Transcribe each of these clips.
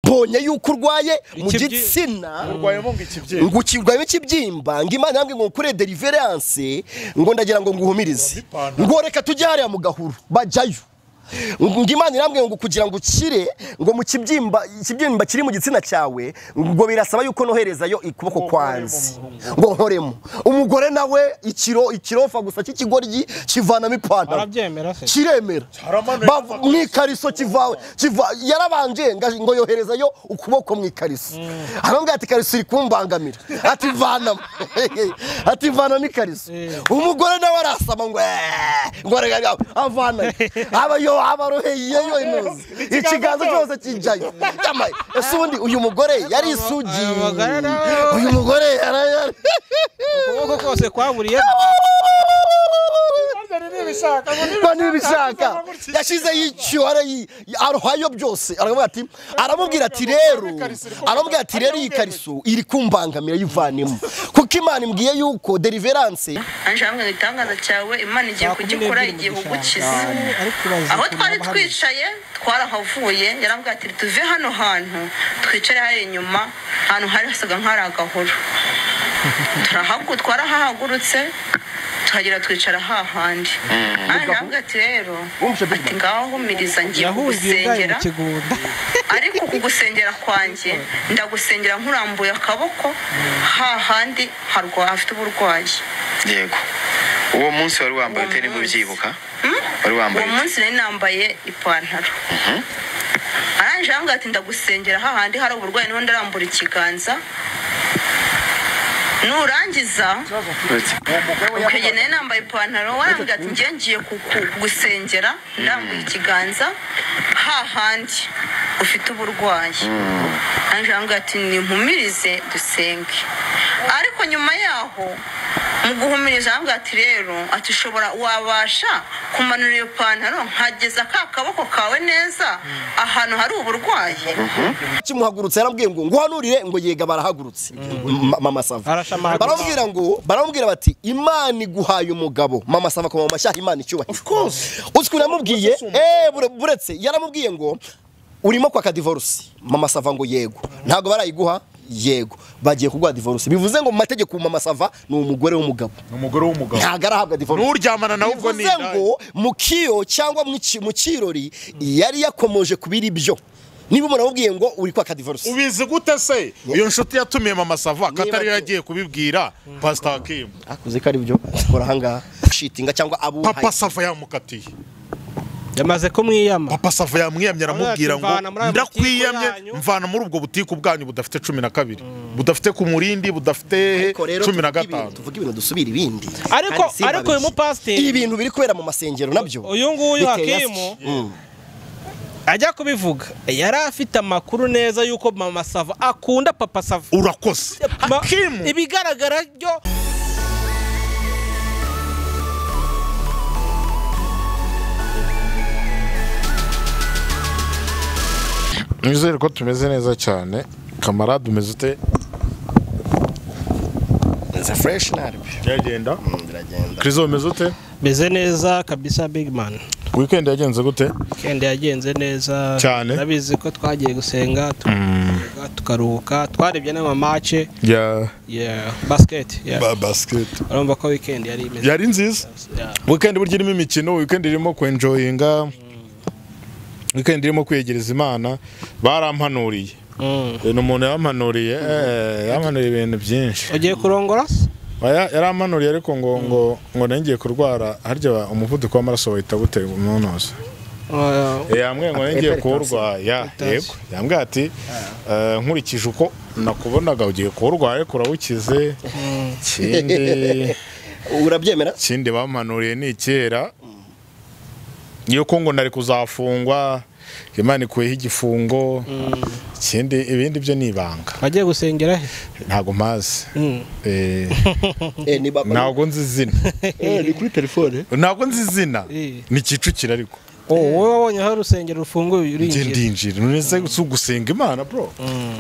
mbonye yuko urwaye mu gitsina ngo ukirwaye ikibyimba ngo Imana yambwiye ngo kure deliverance ngo ndagira ngo nguhumirize ngo reka tujye hariya mu gahuru bajyayo ngo Imana irambwiye ngo kugira ngo ukire ngo mu kibyimba kiri mu gitsina cyawe ngo birasaba yuko noherezayo ikuboko kwanze ngo nkoremo umugore nawe ikirofa gusa cy'ikigoryi kivanamo ipantaro arabyemera se kiremera mwikariso kiva yarabanje ngo yoherezayo ukuboko mwikariso arambwira ati kariso iri kumbangamira ati vanamo ikariso umugore nawe arasaba ngo avana abaroheye inoze ikiganza cyose kijyayo ese ubundi uyu mugore yari isugiye uyu mugore ukuboko kose kwaburiye nibishaka yashize y'icyo arohayo byose aramubwira ati rero iyi kariso iri kumbangamira yivanemo kuko Imana imbwiye yuko deliverance anjamwe itangaza cyawe Imana igiye kugikora igihe ugukiza aho twari twicaye twarahavuye yarambwira ati tuve hano hantu twicare hari inyuma ahantu hari hasaga nk'ari agahoro twarahagurutse tuhagera twicara hahandi arambwira ati rero ati ngaho humiriza ngiye kugusengera ariko kugusengera kwanjye ndagusengera nkurambuye akaboko hahandi hafite uburwayi yego uwo munsi wari wambaye utari bubyibuka wari wambaye uwo munsi nari nambaye ipantaro aranje ambwira ati ndagusengera hahandi hari uburwayi niho ndarambura ikiganza nurangiza ukegene nambaye ipantaro warambwira ati ngiye kugusengera ndambuye ikiganza hahandi ufite uburwayi aranje ambwira ati nimpumirize dusenge ariko nyuma yaho mu guhumiriza ambwira ati rero ati ushobora wabasha kumanura iyo pantaro nkageza kaboko kawe neza ahantu hari uburwayi kimuhagurutse yarambwiye ngo nguhanurire ngo yega barahagurutse mama Sava barambwira bati Imana iguhaye umugabo mama Sava ko mama Shah Imana icyubahiro of course uskuri namubwiye buretse yaramubwiye ngo urimo kwa divorce mama Sava ngo yego ntago barayiguha yego bagiye kugwa divorce bivuze ngo mu mategeko mama Sava ni umugore w'umugabo ntago arahabwa divorce n'uryamana nawe ubwo ni ngo mukiyo cyangwa mu kirori yari yakomoje kubiri byo niba umuntu amubwiye ngo uri kwa divorce ubizi gute se iyo nshuti yatumiye mama Sava katari yagiye kubibwira Pastor Hakim akuze ko ari byo kora hanga shitinga cyangwa abo Papa Sava yamukatiye yamaze kumwiyama Papa Sava yamwiyamye aramubwira ngo ndakwiyamye mvana muri ubwo butiko bwanyu budafite 12 budafite ku murindi budafite 15 tuvuga ibintu dusubira ibindi ariko uyu mupasiteri ibintu biri kwera mu masengero nabyo uyu nguyu Hakimu ajya kubivuga yari afite amakuru neza yuko mama Sava akunda Papa Sava urakoze Hakimu ibigaragara byo nizere ko tumeze neza cyane kamarade umeze ute nza fresh narbi byagenda Krizo umeze ute meze neza kabisa big man weekend yagenze gute weekend yagenze neza cyane nabizi ko twagiye gusenga tukaruhuka twarebye n'ama match basket basket urumva ko weekend yari nziza weekend burya irimo imikino weekend irimo kwenjoyinga weekend irimo kwegereza Imana barampanuriye umuntu yampanuriye ibintu byinshi ugiye kurongora yarampanuriye ariko ngo nangiye kurwara harya umuvuduko w'amaraso wahita gute umunose yambwiye ngo nangiye kurwara yego yambwiye ati nkurikije uko nakubonaga ugiye kurwara ariko urawukize kindi urabyemera kindi bampanuriye ni kera niyo ko ngo nari kuzafungwa Imana ikuyeho igifungo ikindi ibindi byo nibanga bagiye gusengera he ntago mazi ntago nzi izina ni kuri telefone ntago nzi izina ni Kicukiro ariko wowe wabonye aho urusengero rufunguye ndinjira none gusenga Imana bro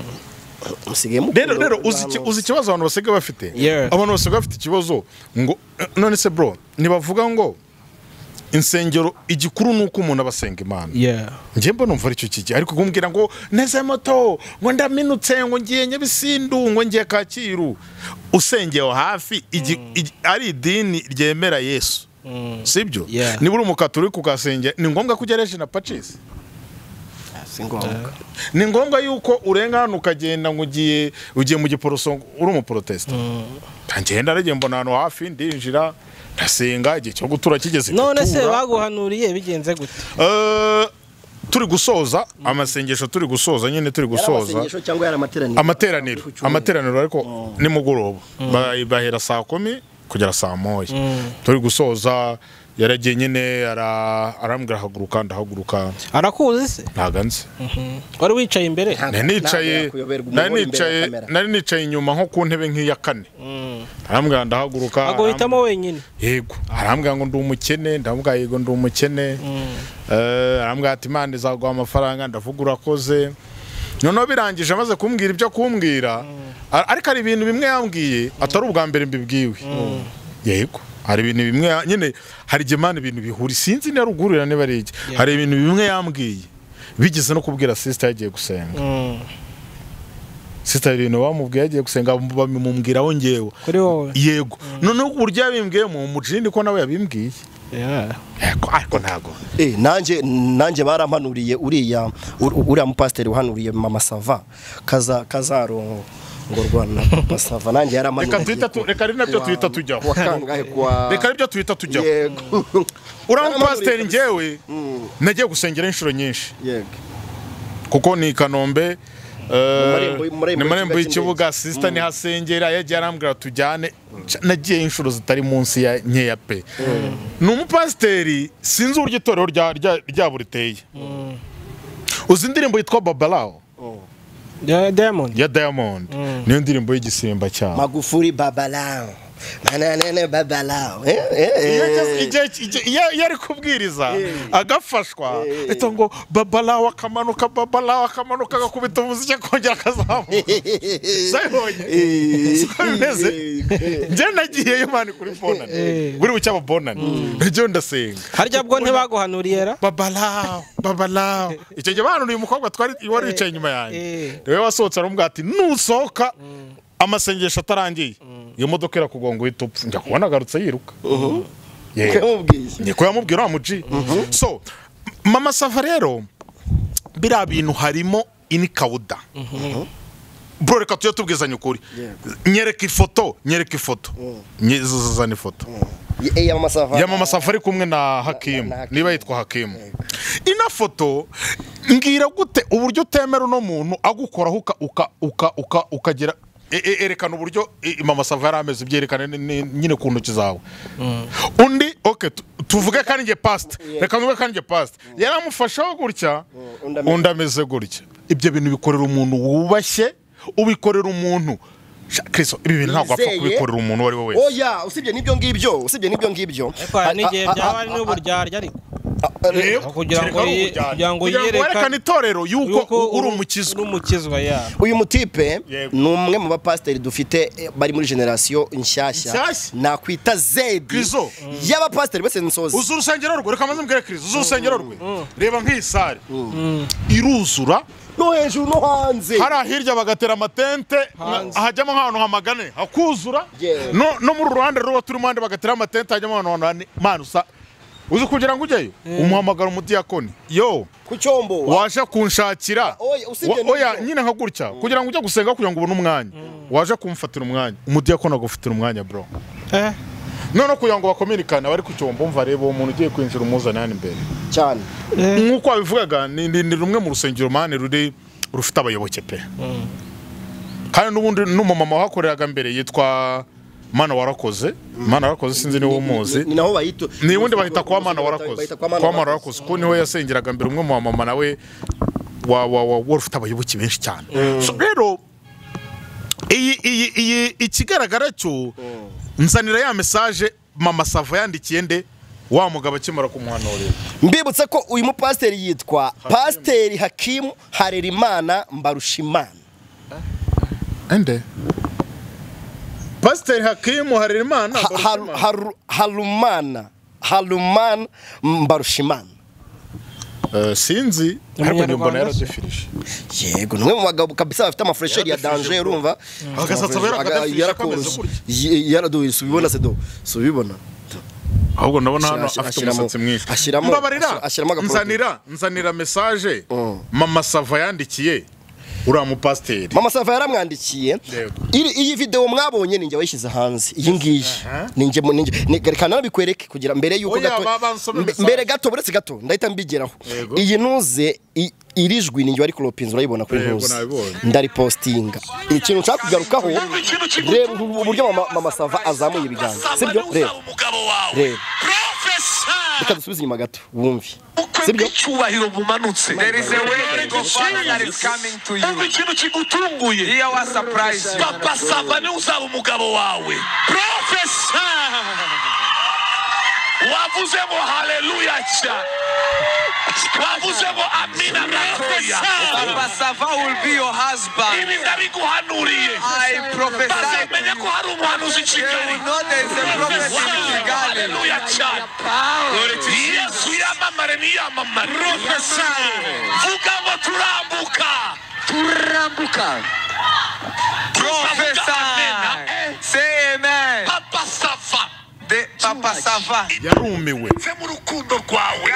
rero uzi ikibazo abantu basigaye bafite abantu basigaye bafite ikibazo ngo none se bro nibavuga ngo insengero igikuru nuko umuntu abasenga Imana ngiye mbona umva aricyo kiki ariko kumbwira ngo neze moto ngo ndaminutse ngo ngiye Nyabisindu ngo ngiye Kacyiru usengeye hafi ari idini ryemera Yesu sibyo niba uri umukatolika ukasengera ni ngombwa kugereje na Pacis ni ngombwa yuko urenga hano ukagenda ngo ugiye mu Giporoso uri umuprotesta ngenda rege mbona hano hafi ndinjira ndasenga igihe cyo gutura kigeze none se baguhanuriye bigenze gute turi gusoza amasengesho turi gusoza nyine turi gusoza amasengesho cyangwa yari amateraniro ariko ni mugoroba bahera saa 10 kugera saa 1 turi gusoza yaragiye nyine arambwira haguruka ndahaguruka arakuzi se ntaganze wari wicaye imbere nari nicaye inyuma nko ku ntebe nk'iya 4 arambwira ndahaguruka agohitamo wenyine yego arambwira ngo ndi umukene ndambwira yego ndi umukene arambwira ati Imana izaguha amafaranga ndavuga urakoze noneho birangije amaze kumbwira ibyo kumbwira ariko ari ibintu bimwe yambwiye atari ubwa mbere mbibwiwe yego hari ibintu bimwe nyine hari Imana ibintu bihuri sinzi ni rugurira ne barege hari ibintu bimwe yambwiye bigeze no kubwira sister yagiye gusenga sister ibintu bamubwiye yagiye gusenga bamubwira aho ngewe kuri wowe yego none uburyo yabimbwiye mu mujindi ko nawe yabimbwiye ariko ntago nanjye barampanuriye uriya mupasiteri uhanuriye Mama Sava kazaro ngo Rwanda Sava nanjye yaramanuriye reka ari nabyo twita tujyaho wakangahe kwa reka aribyo twita tujyaho uriya mupasiteri ngewe nagiye gusengera inshuro nyinshi kuko ni Kanombe ni marembo y'ikibuga sister ni hasengera yagiye arambwira tujyane nagiye inshuro zitari munsi ya nkeya pe ni umupasiteri sinzi uburyo itorero rya buriteye uzi indirimbo yitwa Babalao ya Diamond niyo ndirimbo y'igisimba cyane Magufuli Babalao Babalao yari kubwiriza agafashwa ito ngo Babalao akamanuka agakubita umuziki akongera akazamuka sayibonye siko bimeze nje nagiye Imana kuri bonane buri bucyaba bonane nje ndasenga harya bwo ntibaguhanuriye ra Babalao icyo gihe bahanuriye umukobwa wari wicaye inyuma yanjye rewe wasohotse arambwira ati nusohoka amasengesho atarangiye iyo modoka irakugonga uhita upfa njya kubona agarutse yiruka niko yamubwira amuji so Mama Sava rero biriya bintu harimo inikawuda bro reka tujye tubwizanya ukuri nyereka ifoto zana ifoto ya Mama Sava ari kumwe na Hakim niba yitwa Hakim ina foto ngira gute uburyo utemera uno muntu agukoraho ukagira erekana uburyo Mama Sava yarameze byerekana nyine ku ntoki zawe undi okay tuvuge kandi nge past reka nvuge kandi nge past yaramufashaho gutya undi ameze gutya ibyo bintu bikorera umuntu wubashye ubikorera umuntu Kristo ibi bintu ntabwo apfa kubikorera umuntu wari we wese oya usibye nibyo ngibyo n'igihe byaba ari n'uburyarya ariko kugira ngo yerekane itorero yuko uri umukizwa uyu mutipe ni umwe mu bapasiteri dufite bari muri generation nshyashya nakwita zedi y'abapasiteri bose nsozi uzu urusengero rwe reka maze mbwire Kristo uzu urusengero rwe reba nk'isare iruzura no hejuru no hanze hari hirya bagatera amatente hajyamo nk'ahantu hamagane hakuzura no muri ruhande ruba turi muhande bagatera amatente hajyamo ahantu manusa uzi kugira ngo ujyeyo umuhamagara umudiyakoni yo ku cyombo waje kunshakira oya nyine nka gutya kugira ngo ujye gusenga kugira ngo ubone umwanya waje kumfatira umwanya umudiyakoni agufitira umwanya bro none kugira ngo bakominikane bari ku cyombo umva reba uwo muntu ugiye kwinjira umuzana hano imbere cyane nkuko babivugaga ni rumwe mu rusengero mane rufite abayoboke pe kandi n'ubundi n'umumama wahakoreraga mbere yitwa Mana warakoze sinzi niwo muzi ni naho bayito ni ubundi bahita kwa Mana warakoze ko niho yasengeraga mbere umwe mu mama nawe ufite abayoboke benshi cyane so rero iyi ikigaragara cyo nzanira ya message Mama Sava yandikiye nde wa mugabo akimara kumuhanurira mbibutse ko uyu mupasiteri yitwa Pasiteri Hakim Harerimana Mbarushimana ende Pasiteri Hakim Harerimana Haruman Mbarushimana. Sinzi ariko nyumbona yaradefirije. Yego nimwe mu bagabo kabisa bafite amafresheri ya danger urumva. Agasatsa yarakoze yaraduye subibona se do subibona. Ahubwo ndabona hano afite umusatsi mwinshi. Ashiramo nzanira message Mama Sava yandikiye uriya mupasiteri. Mama Sava yaramwandikiye iyi video mwabonye ninjye wayishyize hanze iyi ngiyi ninjye reka nabikwereke kugira mbere yuko gato mbere gato buretse gato ndahita mbigeraho iyi ntuze irijwi ninjye wari kuropinza urayibona kuri ntuze ndari postinga ikintu nshaka kugarukaho reba uburyo Mama Sava azamuye ibiganza sibyo reba reka dusubize inyuma gato wumve sibyo cyubahiro bumanutse there is a way to go that is coming to you ikintu kigutunguye here was surprise Papa Sava ni uzaba umugabo wawe professor wavuze ngo haleluya cha wavuze ngo amina rakoya Papa Sava will be your husband ibi ndabiguhanuriye I prophesy menye ko hari umuhanuzi Kigali no there is a prophet in Kigali haleluya cha Yesu yamamare ni yamamare professor vuga ngo turambuka professor say amen Papa Sava Papa Sava yarumiwe mve mu rukundo rwawe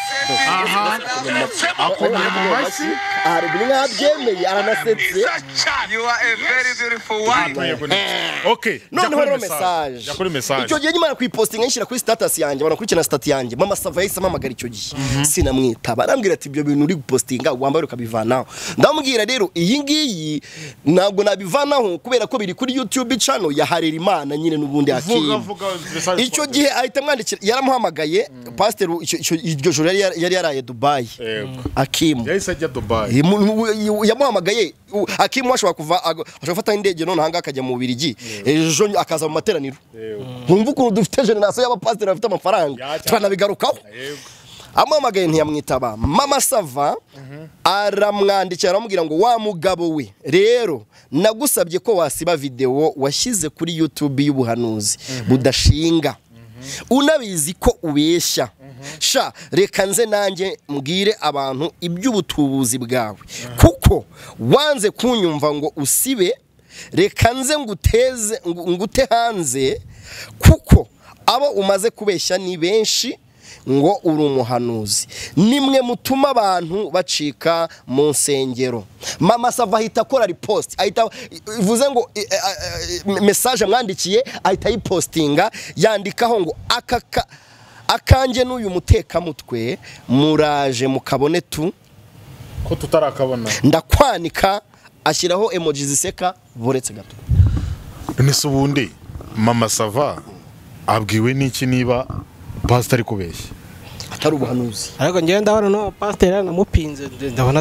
akomeye mu mashyi arabyemeye aranasetse you are a very beautiful one okay noneho rero message icyo gihe nyuma kuyipostinga nshira kuri status yanjye bana kurikina status yanjye Mama Sava yahise amamagara icyo gihe sinamwitaba arambwira ati ibyo bintu uri gupostinga wambaye ukabivanaho ndamubwira rero iyi ngiyi ntabwo nabivanaho kubera ko biri kuri YouTube channel ya Harerimana nyine n'ubundi Hakim icyo gihe ahita mwandikira yaramuhamagaye pastor iryo joro yari yaraye Dubai Hakim yahise ajya Dubai yamuhamagaye Hakim washobora kuva ashofata indege none hanga akajya mu Bubiligi ejo akaza mu materaniro nkumva ukuntu dufite generation y'abapastor bafite amafaranga twanabigarukaho amuhamagaye ntiyamwitaba Mama Sava aramwandikira aramubwira ngo wa mugabo we rero nagusabye ko wasiba video washyize kuri YouTube y'ubuhanuzi budashinga unabizi ko ubeshya sha reka nze nanjye mbwire abantu iby'ubutubuzi bwawe kuko wanze kunyumva ngo usibe reka nze ngute hanze kuko abo umaze kubeshya ni benshi ngo uri umuhanuzi nimwe mutuma abantu bacika mu nsengero Mama Sava ahita akora repost ahita ivuze ngo message mwandikiye ahita yipostinga yandikaho ngo akanjye n'uyu mutekamutwe muraje mukabone tu ko tutarakabona ndakwanika ashyiraho emoji ziseka buretse gato nise ubundi Mama Sava abwiwe n'iki niba pastor kubeshya atari ubuhanuzi ariko ngiye ndabona no pastor namupinze ndabona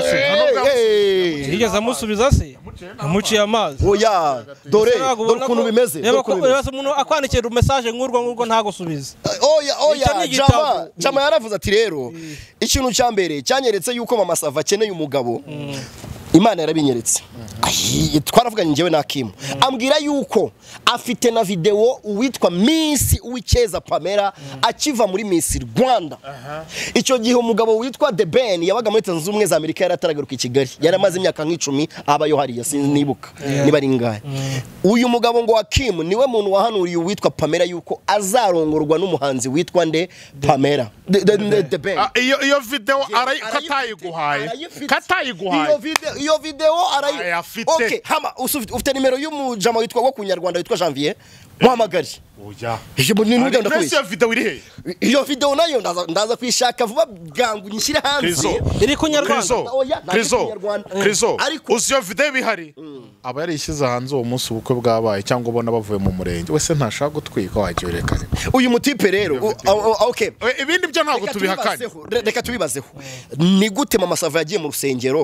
yigeze amusubiza se amuciye amazi oya dore ukuntu bimeze reba ko umuntu akwandikira message nk'urwo ntagusubiza oya jama yaravuze ati rero ikintu cya mbere cyanyeretse yuko Mama Sava akeneye umugabo Imana yarabinyeretse twaravuganye ngewe na Hakim ambwira yuko afite na video uwitwa Miss Uwikeza Pamela akiva muri Miss Rwanda icyo gihe umugabo witwa The Ben yabaga muri Tanzania Ubumwe za Amerika yarataragaruka i Kigali yaramaze imyaka nk'icumi abayo hariya sinibuka niba ari ngahe uyu mugabo ngo Hakim niwe muntu wahanuriye uwitwa Pamela yuko azarongorwa n'umuhanzi witwa nde Pamela The Ben iyo video katayiguhaye iyo video okay hama ufite nimero y'umujama witwa wo kunyarwanda witwa Janvier muhamagari oya iyo video iri he iyo video nayo ndaza kwishaka vuba bwangu nyishyira hanze iri kunyarwanda Krizo uziyo video bihari aba yarishyize hanze uwo munsi ubukwe bwabaye cyangwa ubona bavuye mu murenge wese ntashaka gutwika wagirekane uyu mutipe rero okay ibindi byo ntabwo tubihakanye reka tubibazeho ni gute Mama Sava yagiye mu rusengero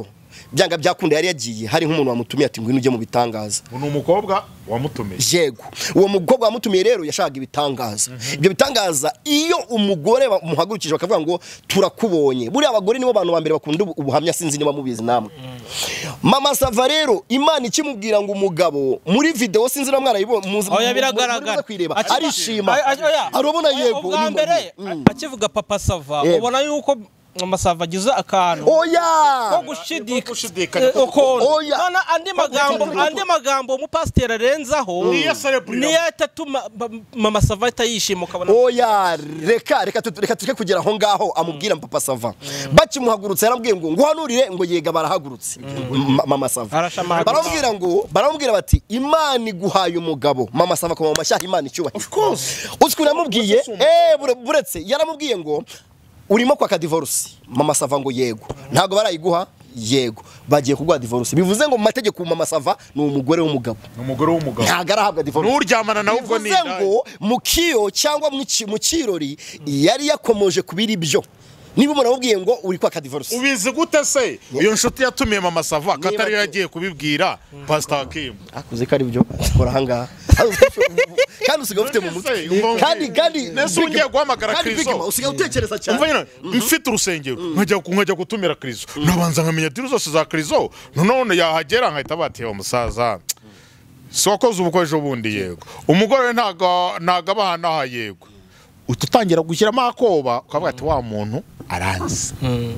byanga byakunda yari yagiye hari nk'umuntu wamutumiye ati ngwino ujye mu bitangaza. Ni umukobwa wamutumiye. Yego uwo mukobwa wamutumiye rero yashaka ibitangaza. Ibyo bitangaza iyo umugore bamuhagurukije bakavuga ngo turakubonye. Buri abagore nibo bantu bambere bakunda ubuhamya sinzi niba mubizi namwe. Mama Sava rero Imana ikimubwira ngo umugabo muri video sinzi na mwana yibona muzi. Oya biragaragara. Arishima. Arobona yego. Ubwa mbere akivuga Papa Sava ubona yuko Mama Sava agize akantu ko gushidikanya none andi magambo umupasiteri arenzaho niyo atatuma Mama Sava atayishima ukabona oya reka tuke kugera aho ngaho amubwira Papa Sava bakimuhagurutse yarambwiye ngo nguhanurire ngo yega barahagurutse Mama Sava baramubwira bati Imana iguhaye umugabo Mama Sava ko mashya Imana icyubahiro of course usukuramubwiye buretse yaramubwiye ngo urimo kwa divorce Mama Sava ngo yego ntago barayiguha yego bagiye kugwa divorce bivuze ngo mu mategeko Mama Sava ni umugore w'umugabo ntago arahabwa divorce n'uryamana nawe ubwo ni ngo mukiyo cyangwa mu kirori yari yakomoje kubira ibyo niba umuntu amubwiye ngo uri kwa divorce ubizi gute se iyo nshuti yatumiye Mama Sava katari yagiye kubibwira Pastor Hakim akuze kari byo kora hanga kandi usigaye ufite mu mutwe kandi nese ungiye guhamagara Kristo usigaye utekereza cyane umva mfite urusengero nkajya gutumira Kristo nabanza nkamenya diro zose za Kristo none yahagera nkahita bateye umusaza sokoze ubukoje bundi yego umugore ntago abana yego ututangira gushyiramo akoba ukavuga ati wa muntu aranze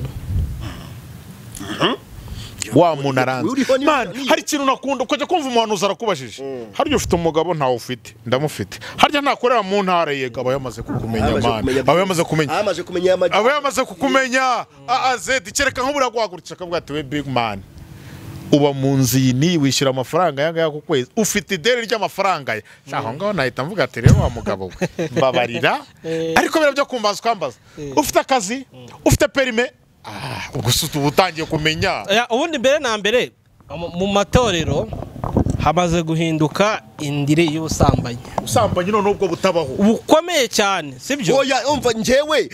wa muntu aranze man hari ikintu nakunda ukajya kumva umuhanuzi arakubajije harya ufite umugabo ntawe ufite ndamufite harya ntakorera mu ntara yego aba yamaze kukumenya man aba yamaze kukumenya azedi kereka nk'ubura guhagurukira akavuga ati we big man uba mu nzini wishyura amafaranga yanga ku kwezi ufite ideni ry'amafaranga ye aho ngaho nahita mvuga ati rero wa mugabo mbabarira ariko bira byo kumbaza kwambaza ufite akazi ufite perime ubwo utangiye kumenya ubundi mbere na mbere mu matorero hamaze guhinduka indire y'ubusambanyi none ubwo butabaho bukomeye cyane sibyo oya umva njyewe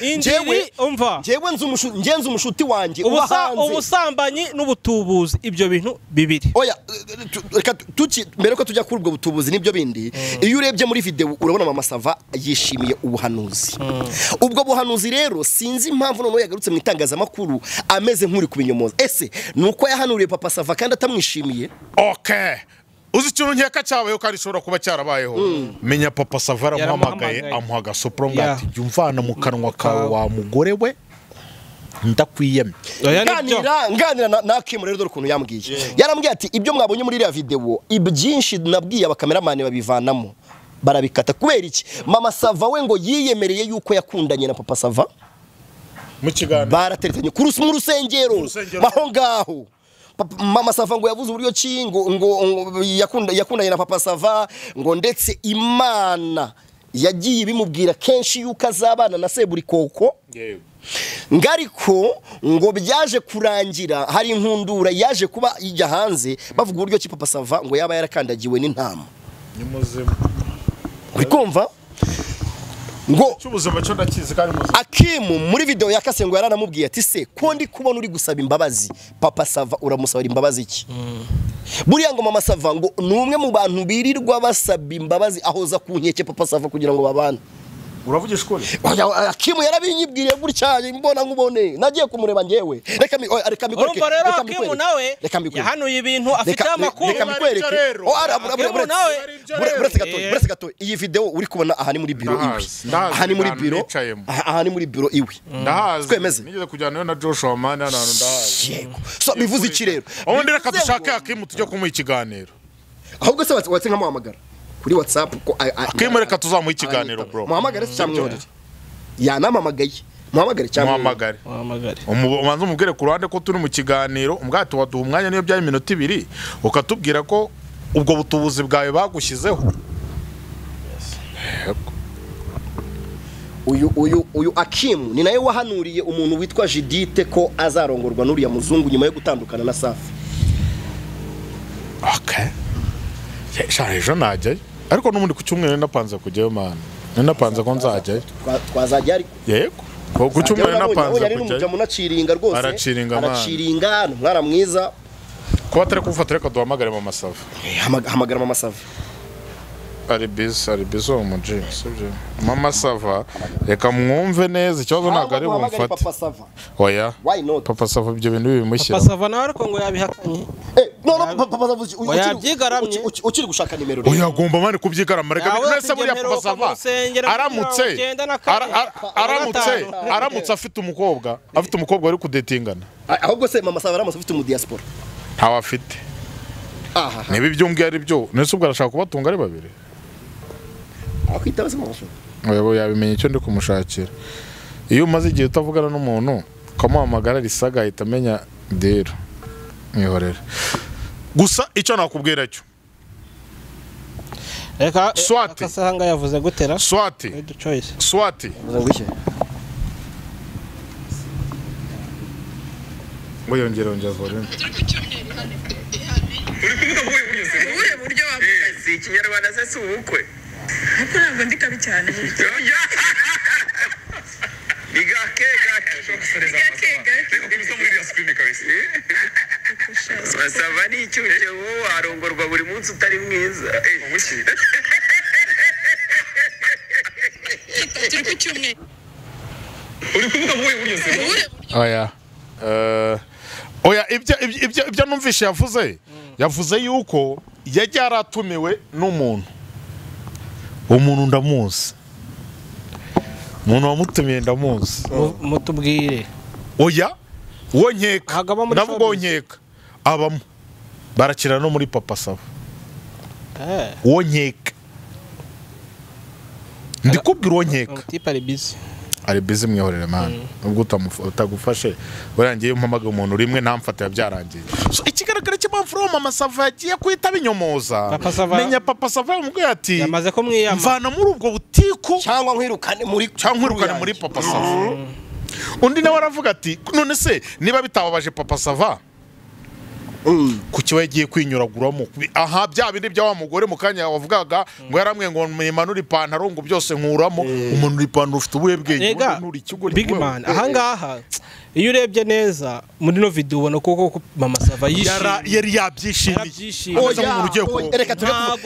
ngenze umushuti wanjye ubusambanyi n'ubutubuzi ibyo bintu bibiri oya reka mbere ko tujya kuri ubwo butubuzi nibyo bindi iyo urebye muri video urabona Mama Sava yishimiye ubuhanuzi ubwo buhanuzi rero sinzi impamvu none yagarutse mu itangazamakuru ameze nk'uri kubinyomoza ese nuko yahanuriye Papa Sava kandi atamwishimiye okay uzi ikintu nkeka cyabayeho kandi ishobora kuba cyarabayeho menya Papa Sava aramuhamagaye amuha agasopro ngati yumvana mu kanwa kawe wa mugore we ndakwiyeme nganira na Kim rero dore ukuntu yambwiye yarambwiye ati ibyo mwabonye muri iriya video ibyinshi nabwiye abakameramani babivanamo barabikata kubera iki Mama Sava we ngo yiyemereye yuko yakundanye na Papa Sava mu kiganiro barateretanye ku rusengero aho ngaho Mama Sava ngo yavuze uburyo ki ngo yakundanye na Papa Sava ngo ndetse Imana yagiye bimubwira kenshi yuko azabana na Seburikoko ngariko ngo byaje kurangira hari inkundura yaje kuba ijya hanze bavuga uburyo ki Papa Sava ngo yaba yarakandagiwe n'intama uri kumva ngo cyubuzima cyo ndakizi kandi muzi Akimu muri video yakase ngo yaranamubwiye ati se ko ndi kubona uri gusaba imbabazi Papa Sava uramusabira imbabazi iki buriya ngo Mama Sava ngo numwe mu bantu birirwa basaba imbabazi ahoza ku nkeke Papa Sava kugira ngo babane uravugisha ukuri Akimu yarabinyibwiriye gutya mbona nkubone nagiye kumureba njewe reka mikwereke Akimu nawe yahanuye ibintu afite amakuru reka mikwereke buretse gato iyi video uri kubona aha ni muri biro iwe aha ni muri biro iwe ndahazi twemeze nigeze kujyana na Joshua man hano ndahazi yego so bivuze iki rero ubundi reka dushake Akimu tujye kumuha ikiganiro ahubwo se watse nkamuhamagara kuri WhatsApp ko akimureka tuzamuha ikiganiro bro muhamagare cyamworere yanamamagaye muhamagare muhamagare umanze umubwire ku ruhande ko turi mu kiganiro umbwate waduha umwanya niyo byari minota 2 ukatubwira ko ubwo butubuzi bwawe bagushyizeho uyu Akimu ni nawe wahanuriye umuntu witwa Judith ko azarongorwa n'uriya muzungu nyuma yo gutandukana na Safi okay ejo najyayo ariko n'umundi ku cyumweru napanze kujyayo mana napanze ko nzajyayo twazajya ariko yego ku cyumweru napanze kujyayo munaciringa rwose araciringa mwana mwiza ko batari kumufata reka duhamagare Mama Sava hamagara Mama Sava ari busy umuji sibyo Mama Sava reka mwumve neza ikibazo ntabwo ari bumfate Papa Sava oya why not Papa Sava ibyo bintu bimushyira Papa Sava nawe ariko ngo yabihakanye no Papa Sava yabyigaramye ukiri gushaka nimero oya agomba mani kubyigarama reka nese buriya Papa Sava aramutse afite umukobwa wari kudetingana ahubwo se Mama Sava aramutse afite mu diaspora ntawe afite niba ibyo mbwiye ari byo nese ubwo arashaka kubatunga ari babiri akwitaba se Mama Sava oya yabimenye icyo ndi kumushakira iyo umaze igihe utavugana n'umuntu ukamuhamagara risaga ahita amenya dero mwihorera gusa icyo nakubwira cyo reka Swati akasanga yavuze gutera Swati ngo yongera volume uri kuvuga ngo ubuhe buryo wavuze si ikinyarwanda se si ubukwe ariko ntabwo ndi kabi cyane Masava ni icyucyo wowe warongorwa buri munsi utari mwiza turi ku cyumweru uri kuvuga ngo ubuhe buryo se oya ibyo numvishe yavuze yuko yajya yaratumiwe n'umuntu umuntu ndamuzi umuntu wamutumiye ndamuzi mutubwire oya uwo nkeka navuga uwo nkeka abamo barakira no muri Papa Sava uwo nkeka ndikubwira uwo nkeka ari busy mwihorere man ubwo utagufashe warangiye umpamaga umuntu rimwe ntamfate byarangiye so ikigaragara cy'amafuro Mama Sava yagiye kwita binyomoza menya Papa Sava yamubwiye ati yamaze ko mwiyama mvana muri ubwo butiku cyangwa nkwirukane muri Papa Sava undi nawe aravuga ati none se niba bitababaje Papa Sava kuki wagiye kwinyuraguramo aha bya bindi bya wa mugore mu kanya wavugaga ngo yaramwe ngo mmanura ipantaro ngo byose nkuramo umuntu ipantaro ufite ubuhe bwenge nuri ikigo Big Man ahangaha iyo urebye neza muri no video ubona ko Mama Sava yari yabyishimiye reka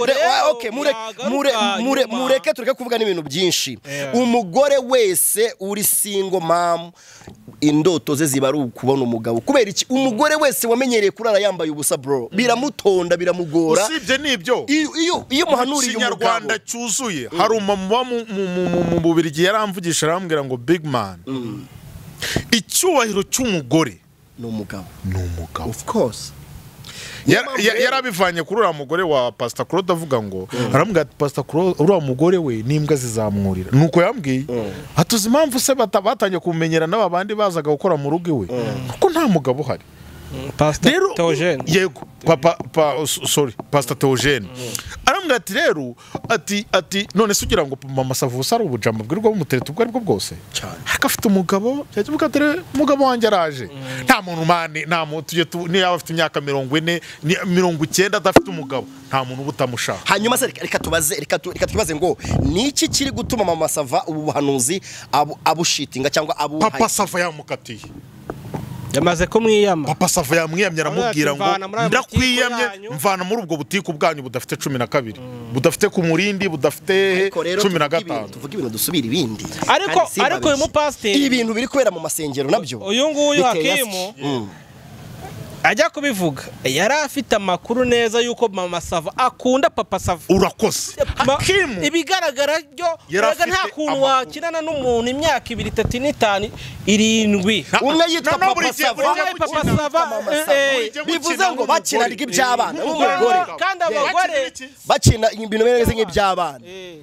mureke tureke kuvuga n'ibintu byinshi umugore wese uri single mom indoto ze ziba ari ukubona umugabo kubera iki umugore wese wamenyereye kurara yambaye ubusa bro biramutonda biramugora usibye nibyo iyo muhanuriye Ikinyarwanda cyuzuye hari umama mu Bubiligi yaramvugisha arambwira ngo Big Man icyubahiro cy'umugore ni umugabo of course yarabivanye kuri uriya mugore wa Pastor Claude avuga ngo arambwira ati Pastor Claude uriya mugore we n'imbwa zizamwurira nuko yambwiye atuzi impamvu se batangiye kumenyera n'abandi bazaga gukora mu rugo iwe kuko nta mugabo uhari Pastor Theogene yego Pastor Theogene arambwira ati rero ati none se ugira ngo Mama Sava usara ubujambo bwirwa bumutereta ubwo aribwo bwose akafite umugabo yavuga ati umugabo wanjye araje nta muntu mani nta muntu ni yaba afite imyaka 40 90 adafite umugabo nta muntu ubutamushaka hanyuma se reka tubaze ngo niki kiri gutuma Mama Sava ubu buhanuzi abushitinga cyangwa Papa Sava yamukatiye yamaze ko mwiyama Papa Sava yamwiyamye aramubwira ngo ndakwiyamye mvana muri ubwo butiko bwanyu budafite 12 budafite ku murindi budafite 15 tuvuga ibintu dusubira ibindi ariko uyu mupasiteri ibintu biri kubera mu masengero nabyo uyu nguyu Hakimu ajya kubivuga yari afite amakuru neza yuko Mama Sava akunda Papa Sava urakoze Hakimu ibigaragara byo nta kuntu wakinana n'umuntu imyaka 2 3 5 7 umwe yitwa Papa Sava bivuze ngo bakina iby'abana umugore kandi abagore bakina ibintu bimeze nk'iby'abana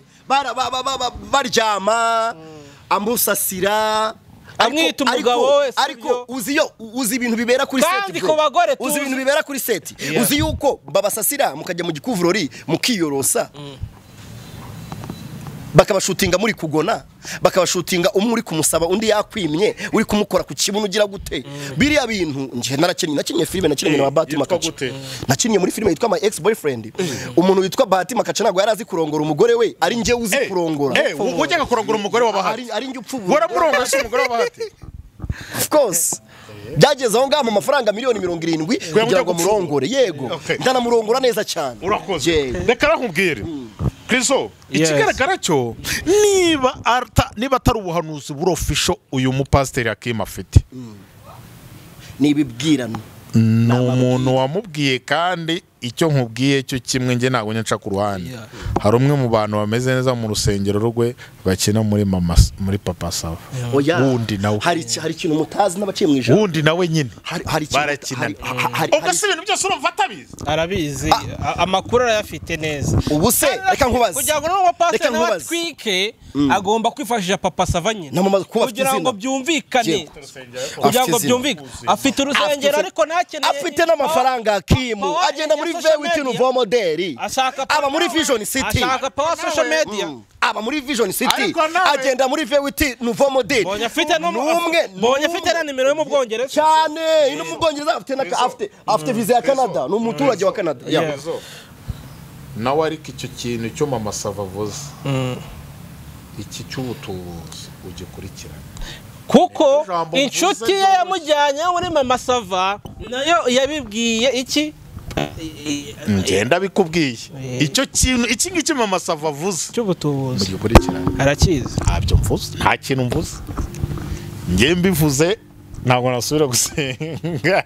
baryama amusasira amwita umugabo wese ariko uzi ibintu bibera kuri seti uzi ibintu bibera kuri seti uzi yuko babasasira mukajya mu gikuvurori mukiyorosa bakabashutinga muri kugona bakabashutinga umwe uri kumusaba undi yakwimye uri kumukora ku kibuno ugira gute biriya bintu nje nakinnye filime nakinnye na Bahati Makacha nakinnye muri filime yitwa My Ex Boyfriend umuntu witwa Bahati Makacha ntabwo yari azi kurongora umugore we ari nje uzi kurongora ujyaga kurongora umugore wa Bahati ari nje upfubuye waramurongoje umugore wa Bahati of course byageze aho ngaho mu mafaranga miliyoni 70 kugira ngo murongore yego ndanamurongora neza cyane urakoze reka nakubwire Kristo ikigaragara cyo niba atari ubuhanuzi burofisho uyu mupasiteri Hakim afite nibibwirana ni umuntu wamubwiye kandi icyo nkubwiye cyo kimwe nge ntabwo nyaca ku ruhande hari umwe mu bantu bameze neza mu rusengero rwe bakina muri Papa Sava wundi nawe hari ikintu mutazi n'abaciye mu ijana wundi nawe nyine barakina ugase ibintu byose urumva atabizi arabizi amakuru arayafite neza ubu se reka nkubaze kugira ngo n'uwo pastor nawe twike agomba kwifashisha Papa Sava nyine kugira ngo byumvikane afite urusengero ariko ntakeneye afite n'amafaranga Hakim agenda muri V8 Nouveau Model aba muri Vision City ashaka power social media aba muri Vision City agenda muri V8 Nouveau Model bonye afite na nimero yo mu Bwongereza cyane ino mu Bwongereza afite visa ya Canada ni umuturage wa Canada nawe ariko icyo kintu cyo Mama Sava avuze iki cy'ubutubuzi ugikurikirana kuko inshuti ye yamujyanye muri Mama Sava nayo yabibwiye iki ngenda bikubwiye icyo kintu iki ngiki Mama Sava avuze cy'ubutubuzi ugikurikirana arakizi abyo mvuze nta kintu mvuze nge mbivuze ntabwo nasubira gusenga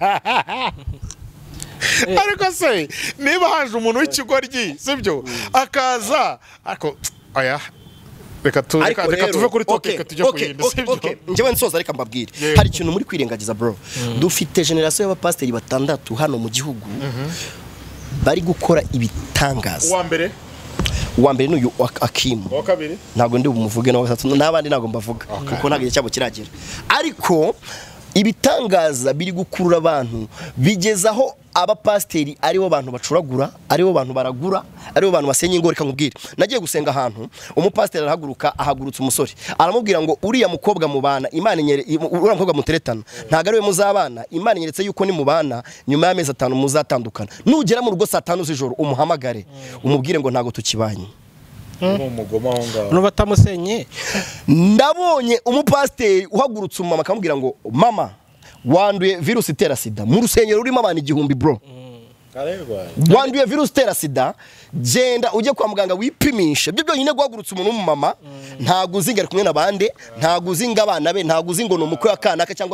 ariko se niba haje umuntu w'ikigoryi sibyo akaza ako aya reka tuve kuri topic tujye kuyindi sibyo njyewe nsoza reka mbabwire hari ikintu muri kwirengagiza bro dufite generation y'abapasteri batandatu hano mu gihugu bari gukora ibitangaza uwa mbere n'uyu Hakim uwa kabiri ntabwo ndi bumuvuge no gatatu n'abandi ntabwo mbavuga kuko ntabwo icyabo kiragera ariko ibitangaza biri gukurura abantu bigezaho abapasteri aribo bantu bacuragura aribo bantu baragura aribo bantu basenya ingoro kamubwira nagiye gusenga ahantu umupasteri ahagurutsa umusore aramubwira ngo uriya mukobwa mubana Imana uriya mukobwa muteretana ntago ariwe muzabana Imana inyeretse yuko ni mubana nyuma y'amezi 5 muzatandukana nugera mu rugo saa 5 z'ijoro umuhamagare umubwire ngo ntago tukibanye umugoma aho ngaho no batamusenye ndabonye umupasteri uhagurutsa umama akamubwira ngo mama wanduye virusi itera sida mu rusengero rurimo abantu 1000 bro wanduye virusi itera sida genda ujye kwa muganga wipimisha byo byonyine guhagurutsa umuntu w'umumama ntago uzinga ari kumwe nabande ntago uzinga abana be ntago uzingo no mukwe akanaka cyangwa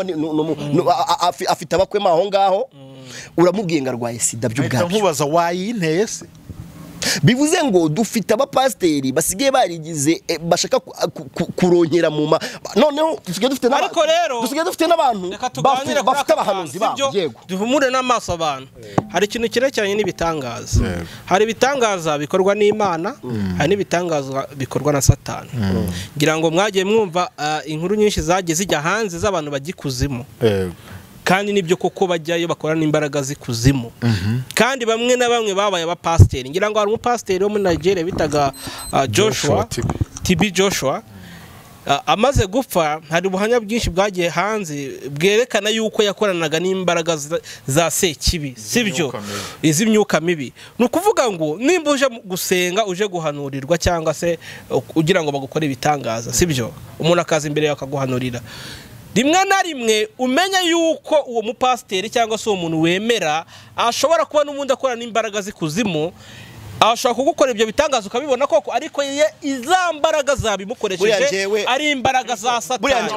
afite abakwema aho ngaho uramubwiye ngo arwaye sida by'ubwabyo nkubaza wayinteye se bivuze ngo dufite abapasteri basigaye barigize bashaka kurongera mu noneho dusigaye dufite n'abantu bafite abahanuzi babo yego duhumure n'amaso abantu hari ikintu kirecyanye n'ibitangaza hari ibitangaza bikorwa n'Imana hari n'ibitangaza bikorwa na Satani ngira ngo mwagiye mwumva inkuru nyinshi zagiye zijya hanze z'abantu bagikuzimu kandi nibyo koko bajyayo bakorana imbaraga zikuzimu kandi bamwe na bamwe babaye abapasteri ngira ngo hari umupasteri wo muri Nigeria bitaga Joshua TB Joshua amaze gupfa hari ubuhamya bwinshi bwagiye hanze bwerekana yuko yakoranaga n'imbaraga za sekibi sibyo iz'imyuka mibi nukuvuga ngo nimba uje gusenga uje guhanurirwa cyangwa se ugira ngo bagukore ibitangaza sibyo umuntu akaza imbere yakaguhanurira rimwe na rimwe umenya yuko uwo mupasteri cyangwa se uwo muntu wemera ashobora kuba n'umuntu akorana n'imbaraga zikuzimu ashobora kugukora ibyo bitangaza ukabibona koko ariko izambaraga zabimukoresheje ari imbaraga za Satani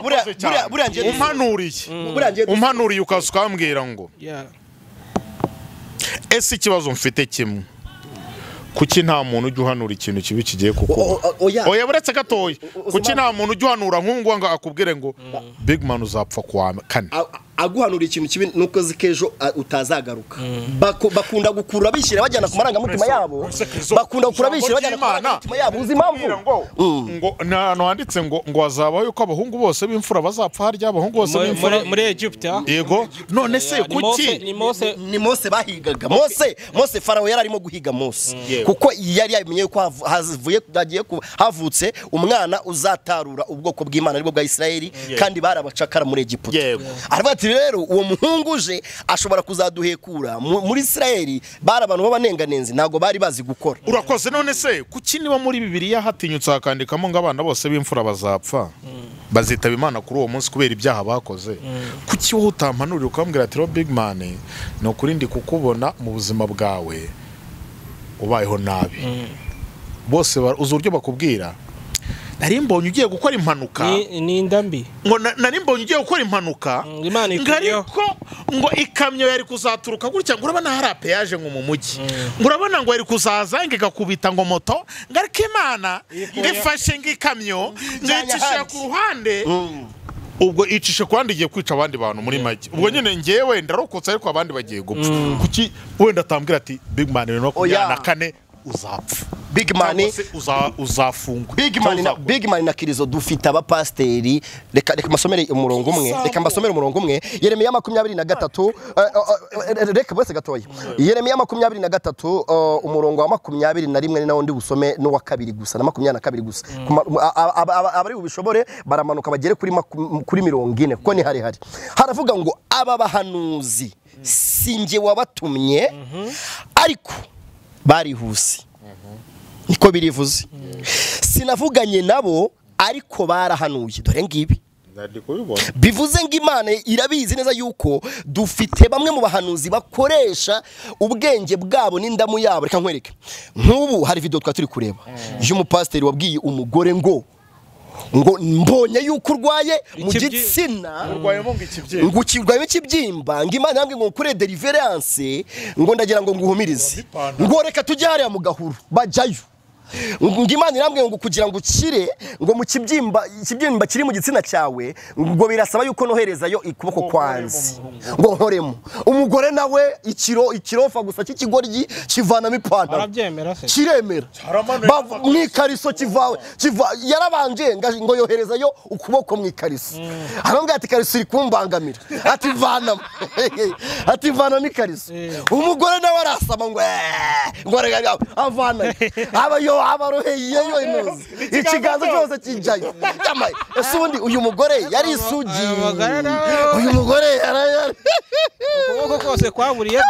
umpanuriye ukambwira ngo ese ikibazo mfite kimwe kuki nta muntu ujya uhanura ikintu kibi kigiye kuko oya buretse gatoya kuki nta muntu ujya uhanura nk'ungwa ngo akubwire ngo big man uzapfa kwa kane aguhanura ikintu kibi nuko zikejo utazagaruka bakunda gukura bishyira bajyana ku marangamutima yabo bakunda gukura bishyira bajyana ku marangamutima yabo uzi impamvu ngo nano handitse ngo wazabaho yuko abahungu bose b'imfura bazapfa harya abahungu bose b'imfura muri Egypt yego none se kuki ni Mose bahigaga Mose Farawo yari arimo guhiga Mose kuko yari yamenye ko havutse umwana uzatarura ubwoko bw'Imana aribwo bwa Isirayeli kandi barabacakara muri Egypt arabati rero uwo muhungu uje ashobora kuzaduhekura muri Isirayeli bari abantu b'abanenganenzi ntago bari bazi gukora urakoze none se kuki niba muri Bibiliya hatinyutse hakandikamo ngo abana bose b'imfura bazapfa bazitaba Imana kuri uwo munsi kubera ibyaha bakoze kuki wowe utampanurira ukambwira ati Big Man no kuri ndi kukubona mu buzima bwawe ubayeho nabi bose uzi uburyo bakubwira nari mbonye ugiye gukora impanuka ni ndambi ngo nari mbonye ugiye gukora impanuka ariko ngo ikamyo yari kuzaturuka gutya ngo urabona hari apeyaje ngo mu mujyi ngo urabona ngo yari kuzaza ngikakubita ngo moto ngariko Imana ngifashe ngikamyo ngicisha ku ruhande ubwo icishe kwandi igiye kwica abandi bantu muri make ubwo nyine ngewe ndarokotse ariko abandi bagiye gupfa kuki wenda atambwira ati Big Man no kujyana kane uzapfa Big Man uzafungwa Big Man na Kirizo dufite abapasteri reka masomere umurongo umwe reka mbasomere umurongo umwe Yeremiya 23 reka bose gatoya Yeremiya 23 umurongo wa 21 ni nawo ndi busome no wa kabiri gusa na 22 gusa abari ubishobore baramanuka bagere kuri 40 kuko ni hari haravuga ngo aba bahanuzi singe wabatumye ariko barihuse niko birivuze sinavuganye nabo ariko barahanuye dore ngibi bivuze ngo Imana irabizi neza yuko dufite bamwe mu bahanuzi bakoresha ubwenge bwabo n'indamu yabo reka nkwereke nk'ubu hari video twa turi kureba y'umupasiteri wabwiye umugore ngo mbonye yuko urwaye mu gitsina ngo ukirwaye ikibyimba ngo Imana yambwiye ngo kure deliverance ngo ndagira ngo nguhumirize ngo reka tujye hariya mu gahuru bajyayo ngo Imana irambwiye ngo kugira ngo ukire ngo mu ikibyimba kiri mu gitsina cyawe ngo birasaba yuko noherezayo ikuboko kwanze ngo nkoremo umugore nawe ikirofa gusa cy'ikigoryi kivanamo ipantaro arabyemera se kiremera mwikariso kiva yarabanje ngo yoherezayo ukuboko mwikariso arambwira ati kariso iri kumbangamira ati vanamo ikariso umugore nawe arasama ngo avana abaroheye inoze ikiganza cyose kijyayo ese ubundi uyu mugore yari isugiye uyu mugore ukuboko kose kwaburiye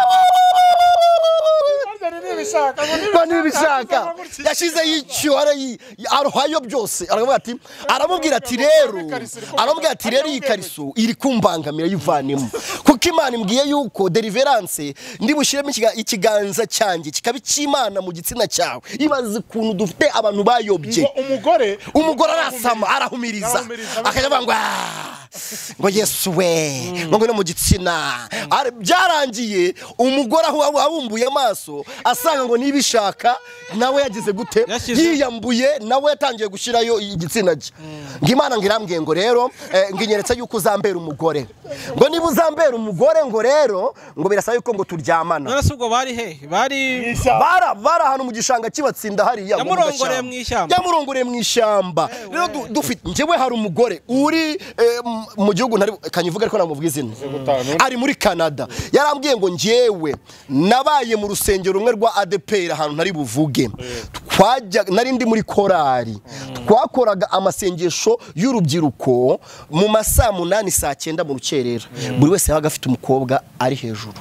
nibishaka yashize y'icyo arohayo byose aramubwira ati rero iyi kariso iri kumbangamira yivanemo kuko Imana imbwiye yuko deliverance ndibushyiremo ikiganza cyanjye kikaba icy'Imana mu gitsina cyawe ibaze ukuntu dufite abantu bayobye umugore arasama arahumiriza akavuga ngo Yesu we ngo no mu gitsina byarangiye umugore abumbuye amaso asanga ngo nibishaka nawe yagize gute yiyambuye nawe yatangiye gushyirayo igitsina cye ngo Imana ngirambwiye ngo rero nginyeretse yuko uzambera umugore ngo niba uzambera umugore ngo rero ngo birasaba yuko ngo turyamana none ubwo bari he bari ahantu mu gishanga kibatsinda hariya yamurongoreye mu ishyamba rero dufite njyewe hari umugore uri mu gihugu kanyivuga ariko namuvuga izina ari muri Canada yarambwiye ngo njyewe nabaye mu rusengero rumwe rwa ADPR ahantu ntari buvuge nari ndi muri korari twakoraga amasengesho y'urubyiruko mu masaa 8 saa 9 mu rukerera buri wese yabaga afite umukobwa ari hejuru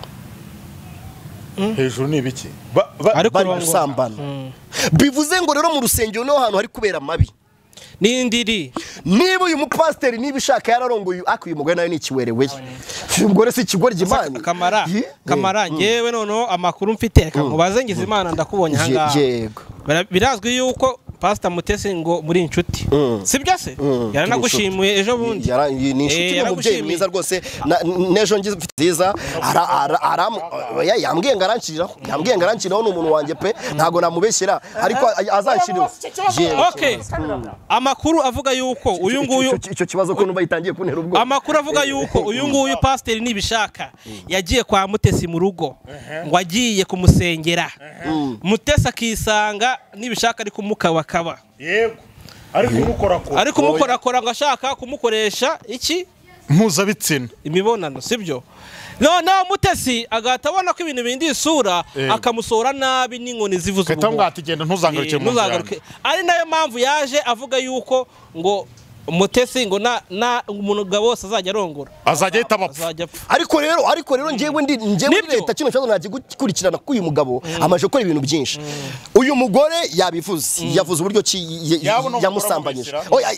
ni ibiki bari gusambana bivuze ngo rero mu rusengero niho hantu hari kubera mabi nindiri niba uyu mupasiteri niba ishaka yararongoye akuye umugore nawe nikiwereweye umugore si ikigoryi Imana kamara ngewe noneho amakuru mfite reka mubaze ngize Imana ndakubonye ahangaha birazwi yuko Pastor Mutesi ngo muri inshuti sibyo se yaranagushimiye ejo bundi ni inshuti n'umubyeyi mwiza rwose nejo nziza yambwiye ngaranciraho n'umuntu wanjye pe ntago namubeshyira ariko azanshiriho okay amakuru avuga yuko uyu nguyu icyo kibazo ko numva yitangiye kuntera ubwo amakuru avuga yuko uyu nguyu pastor nibishaka yagiye kwa Mutesi mu rugo ngo agiye kumusengera Mutesi akisanga nibishaka ari kumukabakaba yego ari kumukorakora ngo ashaka kumukoresha iki mpuzabitsina imibonano sibyo none Mutesi agatabona ko ibintu bindi isura akamusora nabi n'inkoni zivuze ubwo katangwa ati genda ntuzangaruke ari nayo mpamvu yaje avuga yuko ngo Mutesi ngo na umugabo wose azajya arongora azajya ahita bapfa. ariko rero njyewe muri leta kino kibazo nagikurikirana ko uyu mugabo amaje gukora ibintu byinshi. Uyu mugore yabivuze yavuze uburyo yamusambanyije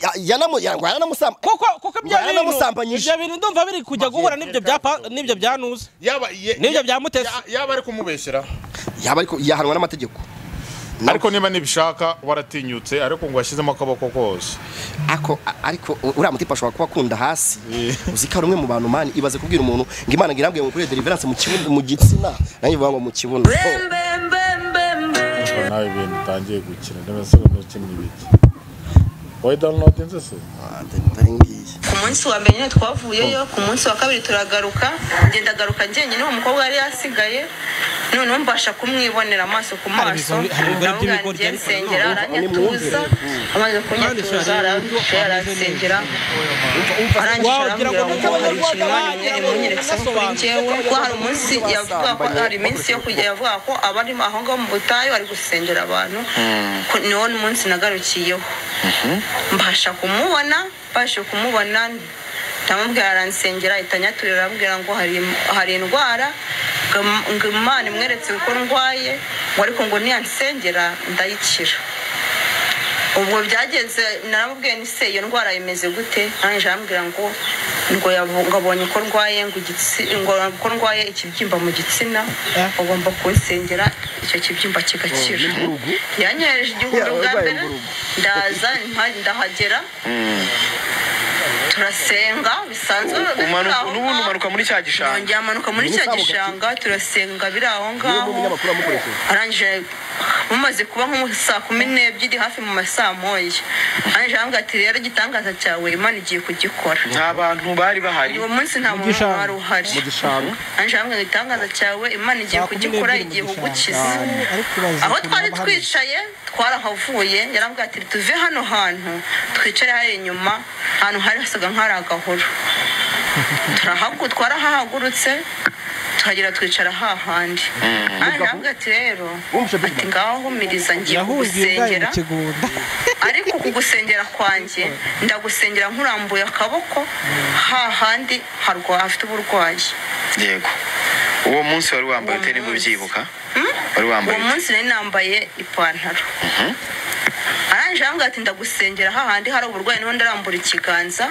ibyo bintu ndumva biri kujya guhura n'ibyo byanuza n'ibyo bya Mutesi yaba ari kumubeshyera yaba ariko yahanwa n'amategeko. Ariko niba nibishaka waratinyutse ariko ngo washyizemo akaboko kose. Ariko uriya mutipa ashobora kuba akunda hasi. Uzika rumwe mu bantu mani ibaze kubwira umuntu ngo Imana ngirambwiye ngo kuri deliverance mu gitsina nanjye vuga ngo mu kibuno. Nawe ibintu utangiye gukina ndetse n'ukina ibiki. Why download inzese? Ku munsi wa mbere twavuyeyo, ku munsi wa kabiri turagaruka, ngenda garuka njyenyine uwo mukobwa yari yasigaye. None mbasha kumwibonera amaso ku maso. Ndabwo nsengera aranyatuza, amaze kunyatuza arasengera. Arangije ngo hari ikintu munyeretse kuri njyewe ko hari umunsi yavuga ko hari iminsi yo kujya yavuga ko abari aho ngaho mu butayu ari gusengera abantu. Niwo munsi nagarukiyeho. Mbasha kumubona ndamubwira aransengera itanyaturira arambwira ngo hari indwara ngo Imana imweretse ko ndwaye ngo ariko ngo niyansengera ndayikira. Ubwo byageze naramubwiye ni se iyo ndwara imeze gute? Arangije arambwira ngo abonye ko ndwaye ngo ndwaye ikibyimba mu gitsina ugomba kunsengera icyo kibyimba kigakira. Yanyereje igihuru bwa mbere ndaza ndahagera turasenga bisanzwe umanuka muri cya gishanga. Njyamanuka muri cya gishanga turasenga biri aho ngaho. Arangije mumaze kuba nko saa 12 hafi mu masaa moya. Arangije arambwira ati rero igitangaza cyawe Imana igiye kugikora. Nta bantu bari bahari uwo munsi, nta muntu wari uhari. Arangije arambwira igitangaza cyawe Imana igiye kugikora, igiye kugukiza. Aho twari twicaye twarahavuye, yarambwira ati tuve hano hantu twicare hari inyuma ahantu hari hasaga nk'ari agahoro. Twarahagurutse tuhagera twicara hahandi. Arambwira ati rero ati ngaho humiriza ngiye kugusengera, ariko kugusengera kwanjye ndagusengera nkurambuye akaboko hahandi hafite uburwayi. Yego. Uwo munsi wari wambaye utari mubyibuka? Wari wambaye? Uwo munsi nari nambaye ipantaro. Arangije arambwira ati ndagusengera hahandi hari uburwayi niho ndarambura ikiganza.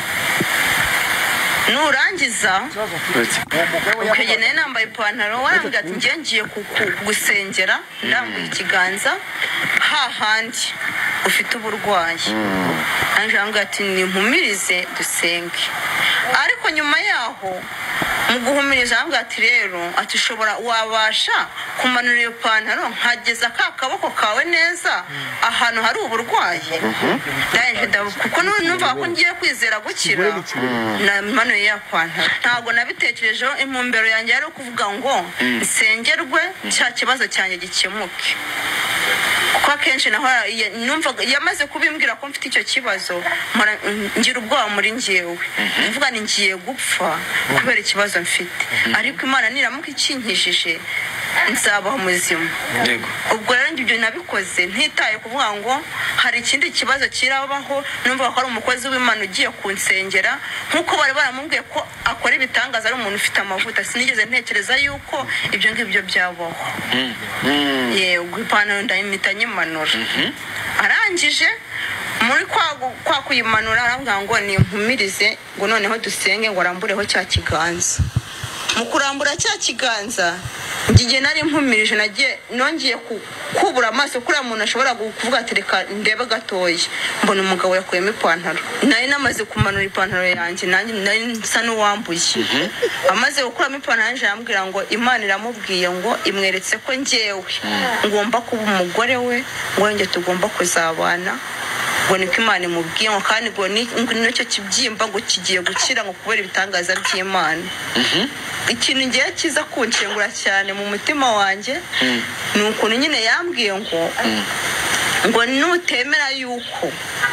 Nurangiza ukagenda nambaye ipantaro warambwira ati ngiye kugusengera ndambuye ikiganza hahandi ufite uburwayi. Arangije arambwira ati nimpumirize dusenge. Ariko nyuma yaho mu guhumiriza arambwira ati rero ati ushobora wabasha kumanura iyo pantaro nkageza kaboko kawe neza ahantu hari uburwayi. Kuko numva ko ngiye kwizera gukira na manuye ya pantaro. Ntabwo nabitekerejeho, impumbero yanjye ari kuvuga ngo nsengerwe cya kibazo cyanjye gikemuke. Kuko akenshi naho numvaga yamaze kubimbwira ko mfite icyo kibazo ngira ubwoba muri njyewe. Mvuga ni ngiye gupfa kubera ikibazo mfite, ariko Imana niramuka ikinkishije nzabaho muzima. Ubwo rero ibyo nabikoze ntitaye kuvuga ngo hari ikindi kibazo kirabaho. Numva ko ari umukozi w'Imana ugiye kunsengera nkuko bari baramubwiye ko akora ibitangaza ari umuntu ufite amavuta. Sinigeze ntekereza yuko ibyo ngibyo byabaho. Yego, ipantaro ndayimita nyimanura. Arangije muri kwa kuyimanura arambwira ngo nimpumirize ngo noneho dusenge ngo arambureho cya kiganza. Mu kurambura cya kiganza ngiye nari mpumirije nagiye nongeye kubura amaso kuri umuntu ashobora kuvuga ati reka ndebe gatoya, mbona umugabo yakuyemo ipantaro. Nari namaze kumanura ipantaro yanjye nari nsa n'uwambuye. Amaze gukuramo ipantaro yanjye arambwira ngo Imana iramubwiye ngo imweretse ko njyewe ngomba kuba umugore we, ngo njye tugomba kuzabana. Ngo niko Imana imubwiye ngo kandi ngo nicyo kibyimba ngo kigiye gukira ngo kubera ibitangaza by'Imana. Ikintu ngiye kiza kunshengura cyane mu mutima wanjye ni ukuntu nyine yambwiye ngo nutemera yuko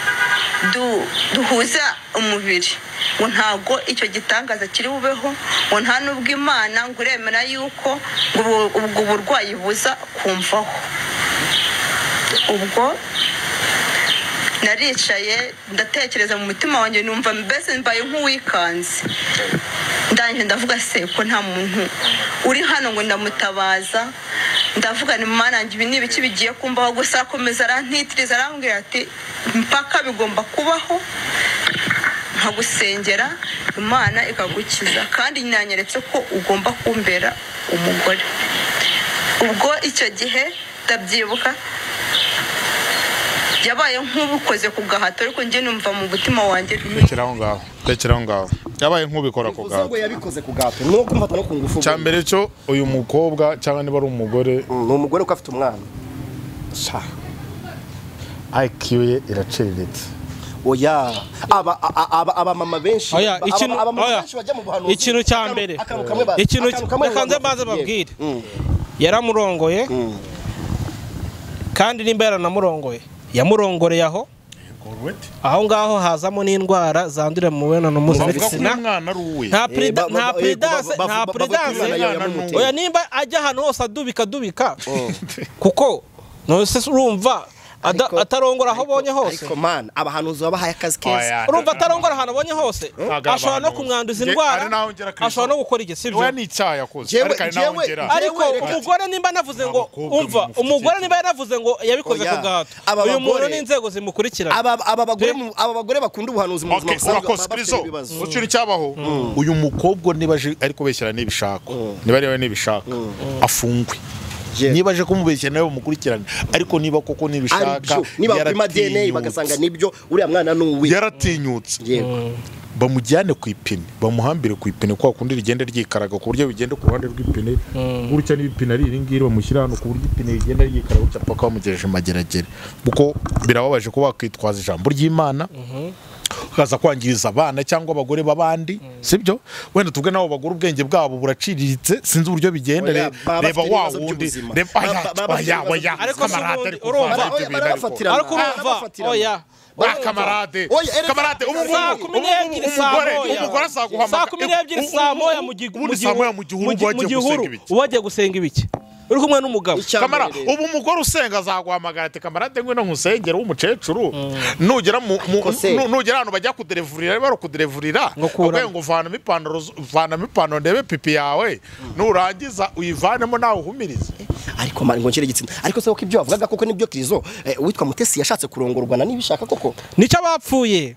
duhuza umubiri ngo ntago icyo gitangaza kiri bubeho, ngo nta nubwo Imana ngo uremera yuko ubwo burwayi buza kumvaho. Ubwo naricaye ndatekereza mu mutima wanjye numva mbese mbaye nk'uwikanze ndangije ndavuga se ko nta muntu uri hano ngo ndamutabaza ndavuga ni Mana yanjye ibi n'ibiki bigiye kumbaho gusa akomeza arantitiriza arambwira ati mpaka bigomba kubaho nkagusengera Imana ikagukiza kandi nyanyeretse ko ugomba kumbera umugore ubwo icyo gihe ndabyibuka yabaye nk'ubukoze ku gahato ariko njye numva mu mutima wanjye rekeraho ngaho yabaye nk'ubikora ku gahato ngo yabikoze ku gahato no kumfata no ku ngufu cyambere cyo uyu mukobwa cyangwa niba ari umugore ni umugore ko afite umwana IQ ye iraciriritse oya aba mama benshi bajya mu buhanuzi ikintu cya mbere ikintu kanze baze babwire yaramurongoye kandi nimba yaranamurongoye yamurongoreye aho ngaho hazamo n'indwara zandurira mu mibonano mpuzabitsina nta prudence oya nimba ajya ahantu hose adubika kuko nose urumva atarongora aho bonye hose ariko man abahanuzi babahaye akazi keza urumva atarongora ahantu bonye hose ashobora no kumwanduza indwara ashobora no gukora igisibyo we ni icyaha yakoze ariko umugore nimba navuze ngo umva umugore nimba yaravuze ngo yabikoze ku gahato uyu muntu n'inzego zimukurikirana aba bagore bakunda ubuhanuzi mu buzima bwabo ukiri cyabaho uyu mukobwa niba ariko beshyira n'ibishako niba rero n'ibishaka afungwe niba aje kumubeshya nawe mukurikirana ariko niba koko nibishaka niba kwima DNA bagasanga nibyo uriya mwana n'uwi yaratinyutse bamujyane ku ipine bamuhambire ku ipine kwa kundi rigenda ryikaraga ku buryo bigenda ku ruhande rw'ipine gutya n'ipine ari iringiri bamushyira hano ku buryo ipine rigenda ryikaraga gutya paka bamugejeje mageragere kuko birababaje ko bakwitwaza ijambo ry'Imana ukaza kwangiriza abana cyangwa abagore babandi sibyo wenda tubwe nabo bagura ubwenge bwabo buraciriritse sinzi uburyo bigenda reba wa wundi reba ariko kamarade urumva ariko oya kamarade umugore azaguhamagara saa moya mu gihuru ubagiye gusenga ibiki uri kumwe n'umugabo kamara ubu umugore usenga azaguhamagara ati kamarade ngwino nkusengera w'umukecuru nugera hano bajya kuderevurira bari kuderevurira ubwo ngo vanamo ipantaro ndebe pipi yawe nurangiza uyivanemo nawe uhumirize ariko mari ngo nkire gitsina ariko se ko ibyo bavugaga koko nibyo Krizo witwa Mutesi yashatse kurongorwa na nibishaka koko nicyo bapfuye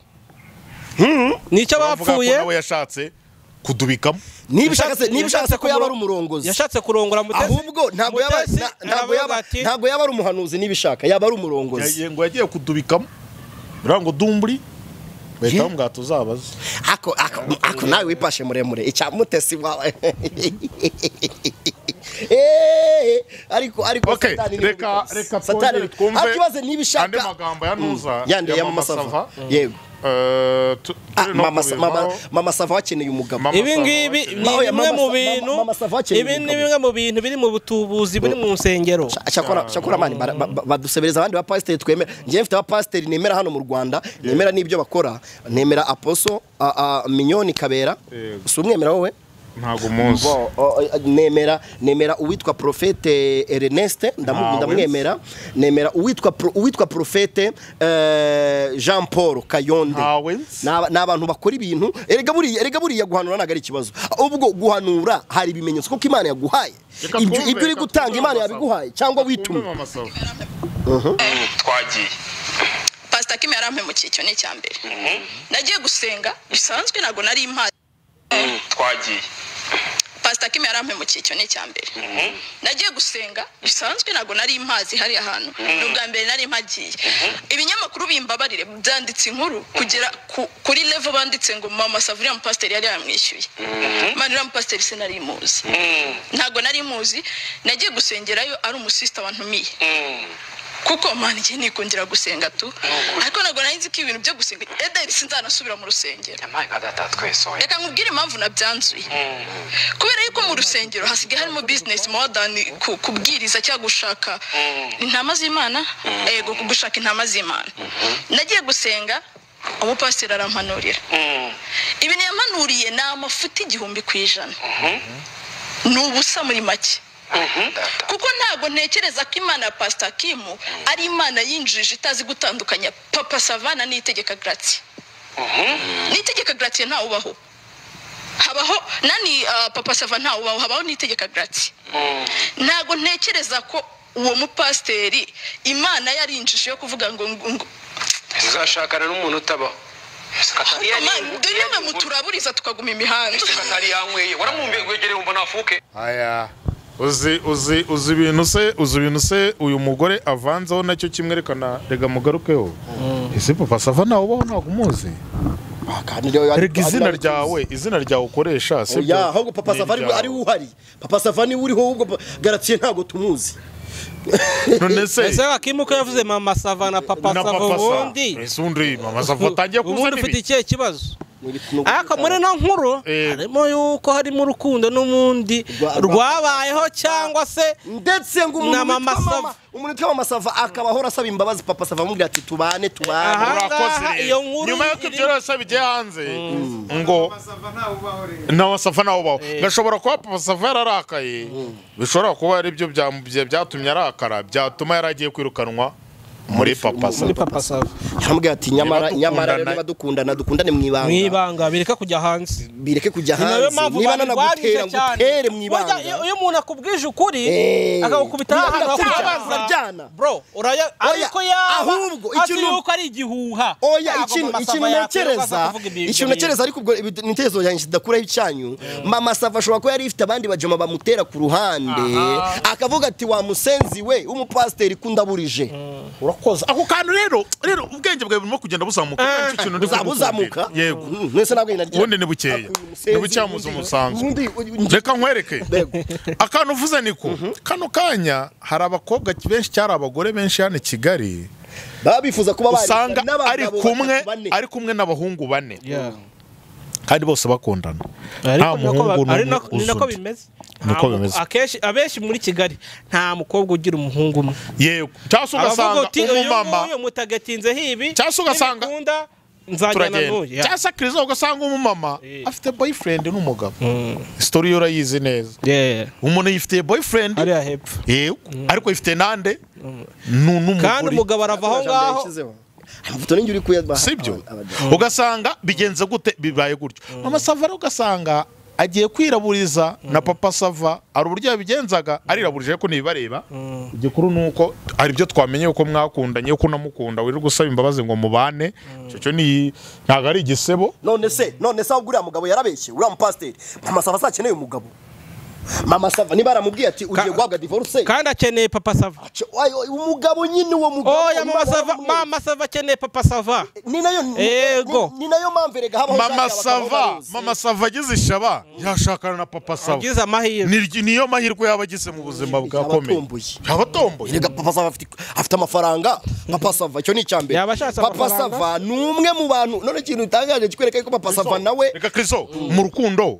nawe yashatse kudubikamo nibishaka ko yaba ari umurongozi yashatse kurongora Mutesi ahubwo ntago yaba ari umuhanuzi nibishaka yaba ari umurongozi ngo yagiye kudubikamo birango dumburi bahita mbwa tuzabaza ako nawe wipashe muremure icya Mutesi wawe ariko satani twumve akibaze nibishaka andi magambo yanuza yande ya Masava yego mama Sava wakeneye umugabo ibi ngibi ni bimwe mu bintu biri mu butubuzi buri mu nsengero cyakora mani badusebereza abandi ba pastor twemera ngiye mfite aba pastor nemera hano mu Rwanda nemera nibyo bakora nemera Apostle Mignoni Kabera usumwemera wowe ntago munsi nemera uwitwa Prophète Ernest ndamwemera nemera uwitwa Prophète Jean Paul Kayonde n'abantu bakora ibintu erega buriya guhanura nagari ikibazo ubwo guhanura hari ibimenyetso ko Imana yaguhaye ibyo uri gutanga Imana yabiguhaye cyangwa witumye twagiye Pastor Kim yarampemukiye icyo ni cyambere nagiye gusenga bisanzwe nago nari impaye twagiye Pastor Kim yarampemukiye icyo ni cyambere nagiye gusenga bisanzwe nago nari impazi hari ahantu n'ubwa mbere nari impagiye ibinyamakuru bimbabarire byanditse inkuru kugera kuri level banditse ngo mama Savuriya pastor yari yamwishyuye manira pastor se nari muzi ntago nari muzi nagiye gusengerayo ari umusista wantumiye kuko mani ngiye nikundira gusenga tu ariko nago narinzi ko ibintu byo gusenga ederi sinzanasubira mu rusengero reka nkubwire impamvu nabyanzuye kubera yuko mu rusengero hasigaye harimo business more than kubwiriza cyangwa gushaka intama z'Imana gushaka intama z'Imana nagiye gusenga umupasiteri arampanurira ibintu yampanuriye ni amafuti 100% n'ubusa muri make kuko ntabwo ntekereza ko imana ya Pastor Kim ari imana yinjije itazi gutandukanya Papa Savana n'itegeka Gracie. N'itegeka Gracie ntawe ubaho, habaho nani Papa Savana ntawe ubaho, habaho n'itegeka Gracie. Ntabwo ntekereza ko uwo mupasteri imana yarinjije yo kuvuga ngo uzashakana n'umuntu utabaho. Duyeme muturaburiza tukaguma imihanda. Katari yanyweye waramwumbiye gwegereye umva nafuke. Aya uzi ibintu se uyu mugore avanzaho nacyo kimwerekana rega mugarukeho. Ese Papa Sava nawe ubaho ntabwo umuzi. Rega izina ryawe ukoresha se. Ya ahubwo Papa Sava ari uhari. Papa Sava ni uriho ahubwo Gracie ntabwo tumuzi. None se ese Akimuko yavuze Mama Sava na Papa Sava ubundi. Ese undi Mama Sava atangiye kuza ubundi ufite ikihe kibazo? Ariko muri no nkuru harimo yuko harimo urukundo n'umundi rwabayeho cyangwa se ndetse ngo umuntu twa Mama Sava akabahora asaba imbabazi Papa Sava amubwira ati tubane urakoze nyuma yo kubyorosa bijye hanze ngo Mama Sava nawe ubaho gashobora kuba Papa Sava yararakaye bishobora kuba ari byo byatumye arakara byatuma yaragiye kwirukanwa muri Papa Sava yambwiye ati nyamara niba dukundane mwibanga bireka kujya hanze niba nanagutera ngutere mwibanga iyo umuntu akubwije ukuri akagukubita akakubaza bro ariko ahubwo ikintu ari igihuha ikintu nekereza ariko ubwo nitezo yanjye sidakuraho icyanyu Mama Sava ashobora kuba yari ifite abandi bajama bamutera ku ruhande akavuga ati wa musenzi we umupasteri kundaburije urakoze ako kantu rero ubwenge bwawe burimo kugenda buzamuka icyo kintu buzamuka yego nese nabwo inarya ubundi ni bukeya n'ubucyamuza umusanzu reka nkwereke akantu uvuze niko kano kanya hari abakobwa benshi cyari abagore benshi hano Kigali babifuza kuba bari usanga ari kumwe n'abahungu bane kandi bose bakundana nta muhungu ni nako bimeze abenshi muri Kigali nta mukobwa ugira umuhungu umwe yego cyase ugasanga umumama uyu mutagatinze hibi cyase ugasanga nzajyana n'uyu cyase Krizo ugasanga umumama afite boyfriend n'umugabo story yo rayizi neza umuntu yifite boyfriend ari ahepfo yego ariko yifite nande n'umugore kandi umugabo aravaho ngaho amafoto n'injye uri kuyaba sibyo ugasanga bigenze gute bibaye gutyo Mama Sava ugasanga agiye kwiraburiza na Papa Sava ari uburyo yabigenzaga ariraburije ko nibareba igikuru nuko ari byo twamenye uko mwakundanye ko namukunda wiri gusaba imbabazi ngo mubane cyo ni ntago ari igisebo none se ahubwo uriya mugabo yarabeshye uriya mupasteri Mama Sava akeneye umugabo Mama Sava niba aramubwiye ati ugiye guhabwa divorce kandi akeneye Papa Sava umugabo nyine uwo mugabo Mama Sava akeneye Papa Sava ni nayo mpamvu rega habaho Mama Sava agize ishaba yashakana na Papa Sava agize amahirwe niyo mahirwe yabagize mu buzima bwakomeye yabatomboye rega Papa Sava afite amafaranga Papa Sava cyo ni icyambere Papa Sava ni umwe mu bantu none ikintu utangaje kikwereka ko Papa Sava nawe rega Krizo mu rukundo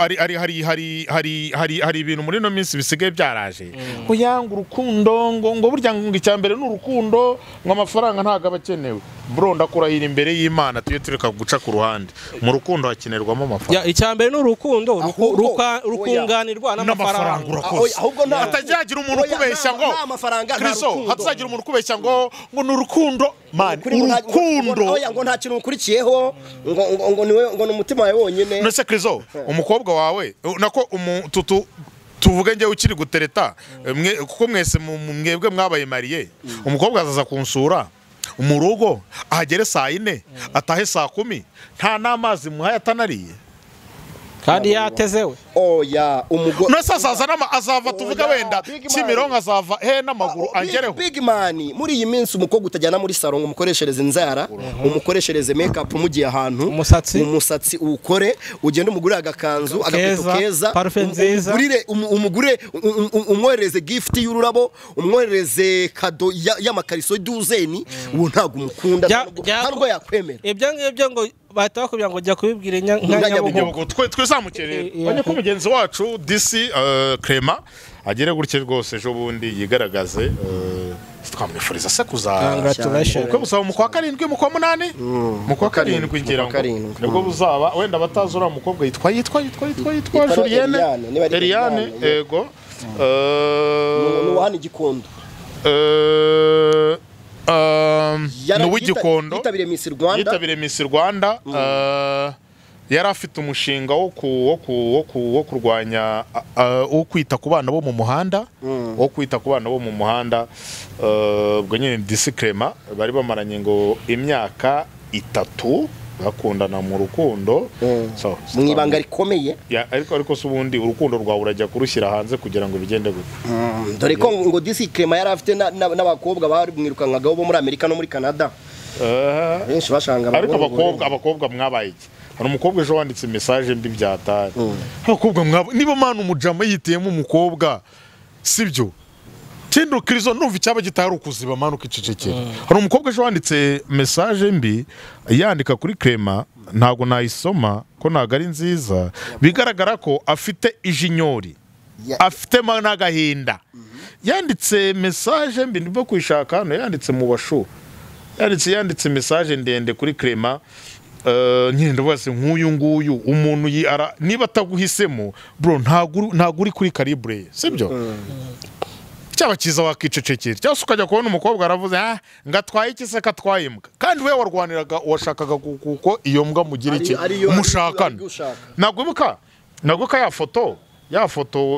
hari ibintu muri no minsi bisigaye byaraje kuyanga urukundo ngo burya ngo icyambere n'urukundo ngo amafaranga ntago abakenewe bro ndakurahira imbere y'Imana tuye tureka guca ku ruhande mu rukundo hakenerwamo amafaranga icyambere n'urukundo rukunganirwa n'amafaranga ahubwo atajagira umuntu ukubeshya ngo Kristo hatazagira umuntu ukubeshya ngo n'urukundo man urukundo oya ngo nta kintu ukurikiyeho ngo niwe ngo n'umutima wawe wonyine nose Kristo umukobwa wawe nako tuvuge nje ukiri gutereta kuko mwese mwebwe mwabaye mariye umukobwa azaza kunsura mu rugo ahagere saa 4 atahe saa 10 nta n'amazi muhaye atanariye kandi yatezewe oya umugore no sasa azava tuvuga wenda Kimironko azava n'amaguru angereho big man muri iyi minsi umukobwa utajyana muri salon umukoreshereze inzara umukoreshereze makeup mugiye ahantu umusatsi ukore ugende umugure agakanzu agapeto keza umugure umwohereze gift y'ururabo umwohereze kado y'amakariso duzeni ubu ntago umukunda ntabwo yakwemera ibyo ngibyo ngo bahita bakubwira ngo jya kubibwira nyanyabugogo twizamukereye banye ko mugenzi wacu DC Clement agere gutye rwose ejo bundi yigaragaze twamwifuriza se uko busaba mu kwa 7 mu kwa 8 mu kwa 7 ngira ngo nibwo buzaba wenda batazura umukobwa yitwa Julienne Eliane ego Nuwahani Gikondo. N'uw'Igikondo yitabiriye Miss Rwanda yari afite umushinga wo kurwanya wo kwita ku bana bo mu muhanda ubwo nyine disclaimer bari bamaranye ngo imyaka 3 bakundana mu rukundo mu ibanga rikomeye ariko se ubundi urukundo rwawe urajya kurushyira hanze kugira ngo bigende gute dore ko ngo disclaimer yari afite n'abakobwa bari mwirukankaga bo muri Amerika no muri Canada benshi bashanga ariko abakobwa mwabaye iki hari umukobwa ejo wanditse message mbi byatari abakobwa niba mana umujama yitiyemo umukobwa sibyo Tindo Krizo numva icyaba gitari ukuziba mana ukicecekera hari umukobwa ejo wanditse message mbi yandika kuri Clement ntago nayisoma ko ntago ari nziza bigaragara ko afite ijinyori afite n'agahinda yanditse message mbi ndimo kwishaka hano yanditse mu bashu yanditse message ndende kuri Clement nyine ndabase nk'uyu nguyu umuntu niba ataguhisemo bro ntago uri kuri calibre sibyo cyaba kiza wakicecekera cyangwa ukajya kubona umukobwa aravuze ngatwaye iki se katwaye imbwa kandi we warwaniraga washakaga kuko iyo mbwa mugira iki umushakana nagwibuka ya foto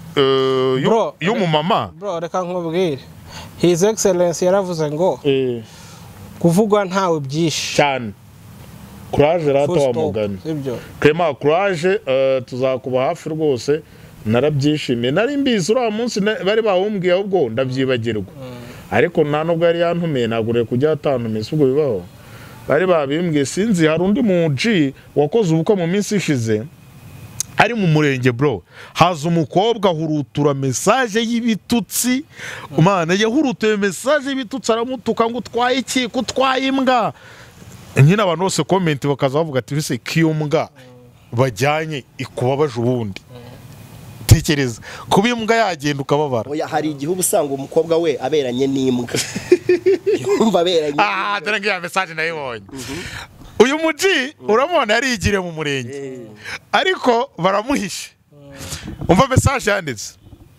y'umumama bro reka nkubwire his excellence yaravuze ngo kuvugwa ntawe byinshi cyane courage rata wa mugani Clement courage tuzakuba hafi rwose narabyishimiye nari mbizi uriya munsi bari bahumbwiye ahubwo ndabyibagirwa ariko nta nubwo yari yantumiye nagure kujya atantumiye ubwo bibaho bari babimbwiye sinzi hari undi mu G wakoze ubukwe mu minsi ishize ari mu murenge bro haza umukobwa hurutura message y'ibitutsi umwana yahurutuye message y'ibitutsi aramutuka ngo utwaye iki kutwaye imbwa nyine abantu bose comment bakaza bavuga ati bise kiyombwa bajyanye ikubabaje ubundi tekereza kuba imbwa yagenda ukababara oya hari igihe ubusanga umukobwa we aberanye n'imbwa yumva aberanye dore ngiya message nayibonye uyu muji uramubona yarigire mu murenge ariko baramuhishe umva message yanditse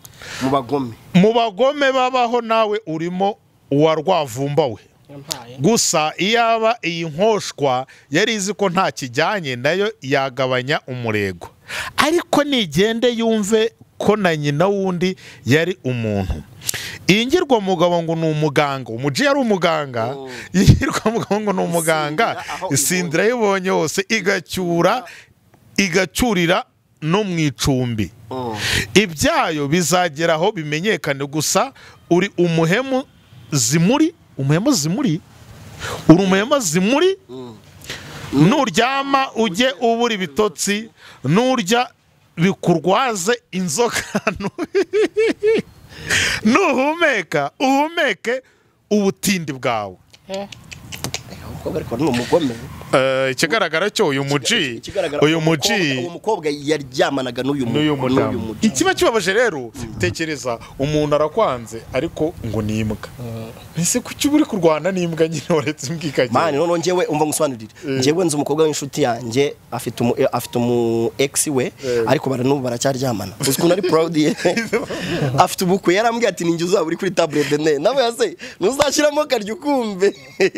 mu bagome babaho nawe urimo uwa Rwavumba we gusa iyaba iyi nkoshwa yari izi ko nta kijyanye nayo yagabanya umurego ariko nigende yumve ko na nyina wundi yari umuntu ingirwa mugabo ngo ni umuganga umuji yari umuganga ingirwa mugabo ngo ni umuganga isindira yibonye hose igacyurira no mu icumbi ibyayo bizageraho bimenyekane gusa uri umuhemu zimuri nuryama ujye ubura ibitotsi nurya bikurwaze inzoka nuhumeka uhumeke ubutindi bwawe ikigaragara cyo uyu muji uwo mukobwa yaryamanaga n'uyu mudamu ikiba kibabaje rero tekereza umuntu arakwanze ariko ngo ni imbwa ese kuki uri kurwana n'imbwa nyine waretse mbwikaje mani none njyewe umva ngusobanurire njyewe nzi umukobwa w'inshuti yanjye afite umu ex we ariko baranubu baracyaryamana ukuntu ari proud ye afite ubukwe yarambwiye ati ninjye uzaba uri kuri table de ne nawe yase ntuzashiramo karyo kumbe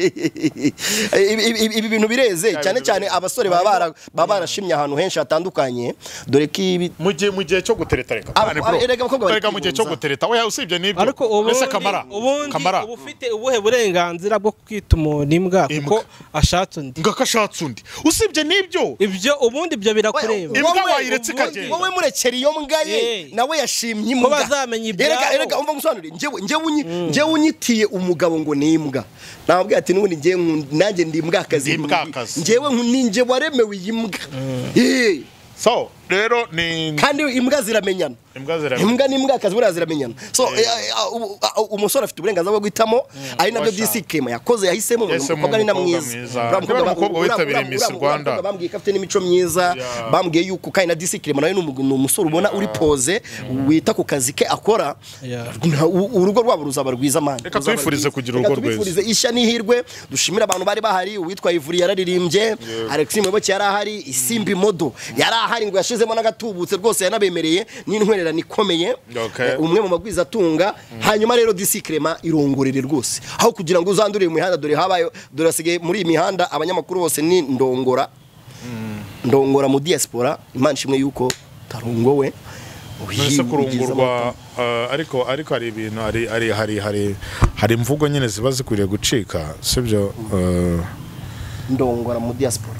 ibi bintu bireze cyane abasore baba barashimye ahantu henshi hatandukanye dore ko ibi mu gihe cyo gutereta reka mu gihe cyo gutereta we usibye nibyo ariko mbese kamara ubu ufite ubuhe burenganzira bwo kwita umuntu imbwa kuko ashatse undi ngakashatse undi usibye nibyo ibyo ubundi byo birakureba imbwa wayiretse ikagenda wowe murekera iyo mbwa ye nawe yashimye imbwa ko bazamenya ibyabo erega umva ngusobanurire njyewe unyitiye umugabo ngo ni imbwa nababwiye ati n'ubundi njyewe nanjye ndi imbwakazi njyewe ninjye waremewe iyi mbwa so rero ni kandi imbwa ziramenyana imbwa n'imbwakazi buriya ziramenyana so umusore afite uburenganzira bwo guhitamo ari nabyo disclaimer yakoze yahisemo umukobwa ni na mwiza umukobwa witabiriye Miss Rwanda bambwiye ko afite n'imico myiza bambwiye yuko kandi na disclaimer nawe ni umusore ubona uri pose wita ku kazi ke akora urugo rwabo ruzaba rwiza mani reka twifurize kugira urugo rwiza twifurize ishya n'ihirwe dushimira abantu bari bahari uwitwa Ivuri yararirimbye Alexis Muyoboke yari ahari Isimbi Modo yari ahari ngo yashize yashyizemo n'agatubutse rwose yanabemereye n'intwererano ikomeye umwe mu magwiza atunga hanyuma rero disi Clement irongorere rwose aho kugira ngo uzandurire mu mihanda dore habayo dore asigaye muri iyi mihanda abanyamakuru bose ni ndongora mu diaspora Imana ishimwe yuko tarongowe Nese kurungurwa ariko hari ibintu hari imvugo nyine ziba zikwiriye gucika sibyo ndongora mu diaspora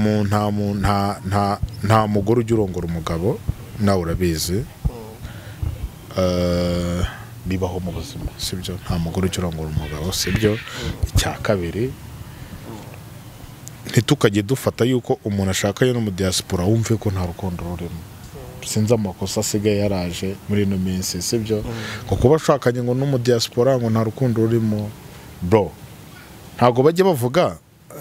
nta mugore ujya urongora umugabo nawe urabizi bibaho mu buzima sibyo nta mugore ujya urongora umugabo sibyo icya kabiri ntitukajye dufata yuko umuntu ashakaye no mu diaspora wumve ko nta rukundo rurimo sinzi amakosa asigaye yaraje muri ino minsi sibyo ngo kuba ashakanye ngo no mu diaspora ngo nta rukundo rurimo bro ntago bajye bavuga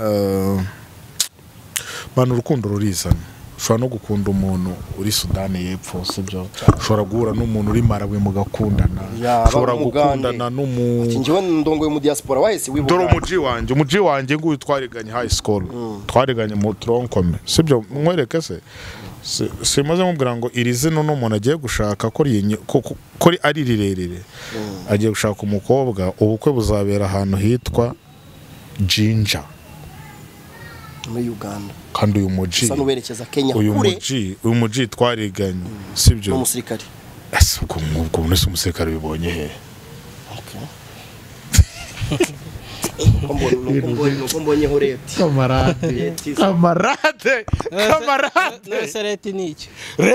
bana urukundo rurizana ushobora no gukunda umuntu uri Sudani y'Epfo sibyo ushobora guhura n'umuntu uri Malawi mugakundana ushobora gukundana njyewe ndongoye mu diaspora wahise wibuka dore umuji wanjye ngo twariganye high school twariganye mu tronkome sibyo mwereke se simaze mubwira ngo iri zino n'umuntu agiye gushaka ko ari rirerire agiye gushaka umukobwa ubukwe buzabera ahantu hitwa Jinja muri Uganda kandi uyu muji usa n'uberekeza Kenya uyu muji twariganye sibyo umusirikari ubwo nese umusirikari bibonye he Kombonye horeti kamarade Reti ni iki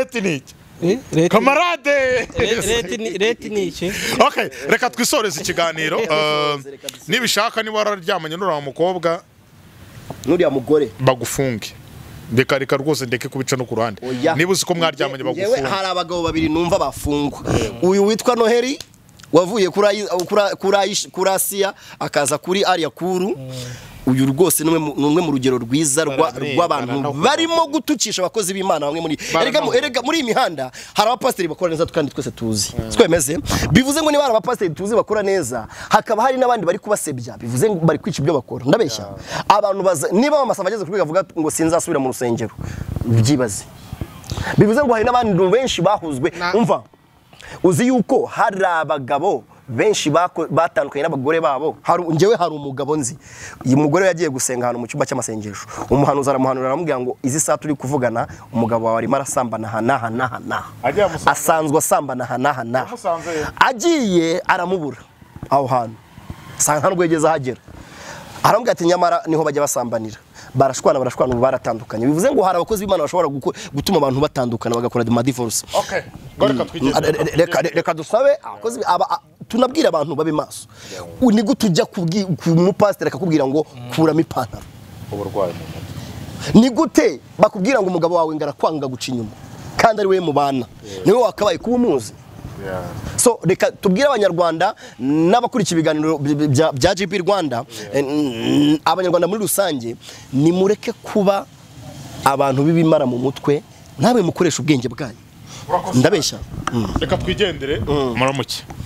kamarade Reti ni iki okay reka twisoreze ikiganiro nibishaka niba wararyamanye n'uriya mukobwa n'uriya mugore bagufunge reka rwose ndeke kubica no ku ruhande niba uzi ko mwaryamanye bagufunge hari abagabo babiri numva bafungwa uyu witwa Noheli wavuye kuri Asia akaza kuri Aria Kuru uyu rwose numwe mu rugero rwiza rw'abantu barimo gutukisha abakozi b'Imana bamwe muri erega muri imihanda hari abapasteri bakora neza kandi twese tuzi twemeze bivuze ngo niba hari abapasteri tuzi bakora neza hakaba hari n'abandi bari kubasebya bivuze ngo bari kwica ibyo bakora ndabeshya abantu niba amasava ageze kuri bavuga ngo sinzasubira mu rusengero byibaze bivuze ngo hari n'abandi benshi bahuzwe umva uzi yuko hari abagabo benshi batandukanye n'abagore babo njyewe hari umugabo nzi uyu mugore yagiye gusenga ahantu mu cyumba cy'amasengesho umuhanuzi aramuhanura aramubwira ngo izi saa turi kuvugana umugabo wawe arimo arasambana hana asanzwe asambana hana agiye aramubura aho hantu sanga nta rwegeza ahagera aramubwira ati nyamara niho bajya basambanira barashwana ubu baratandukanye bivuze ngo hari abakozi b'Imana bashobora gutuma abantu batandukana bagakora divorce okay reka dusabe abakozi tunabwira abantu babe maso ni gute ujya ku mupasiteri akakubwira ngo kuramo ipantaro uburwayi ni gute bakubwira ngo umugabo wawe ngarakwanga guca inyuma kandi ari we mubana niwe wakabaye kuba umuzi so reka tubwire abanyarwanda n'abakurikira ibiganiro bya GP Rwanda abanyarwanda muri rusange ni mureke kuba abantu b'ibimara mu mutwe nawe mukoresha ubwenge bwanyu ndabeshya reka twigendere muramuke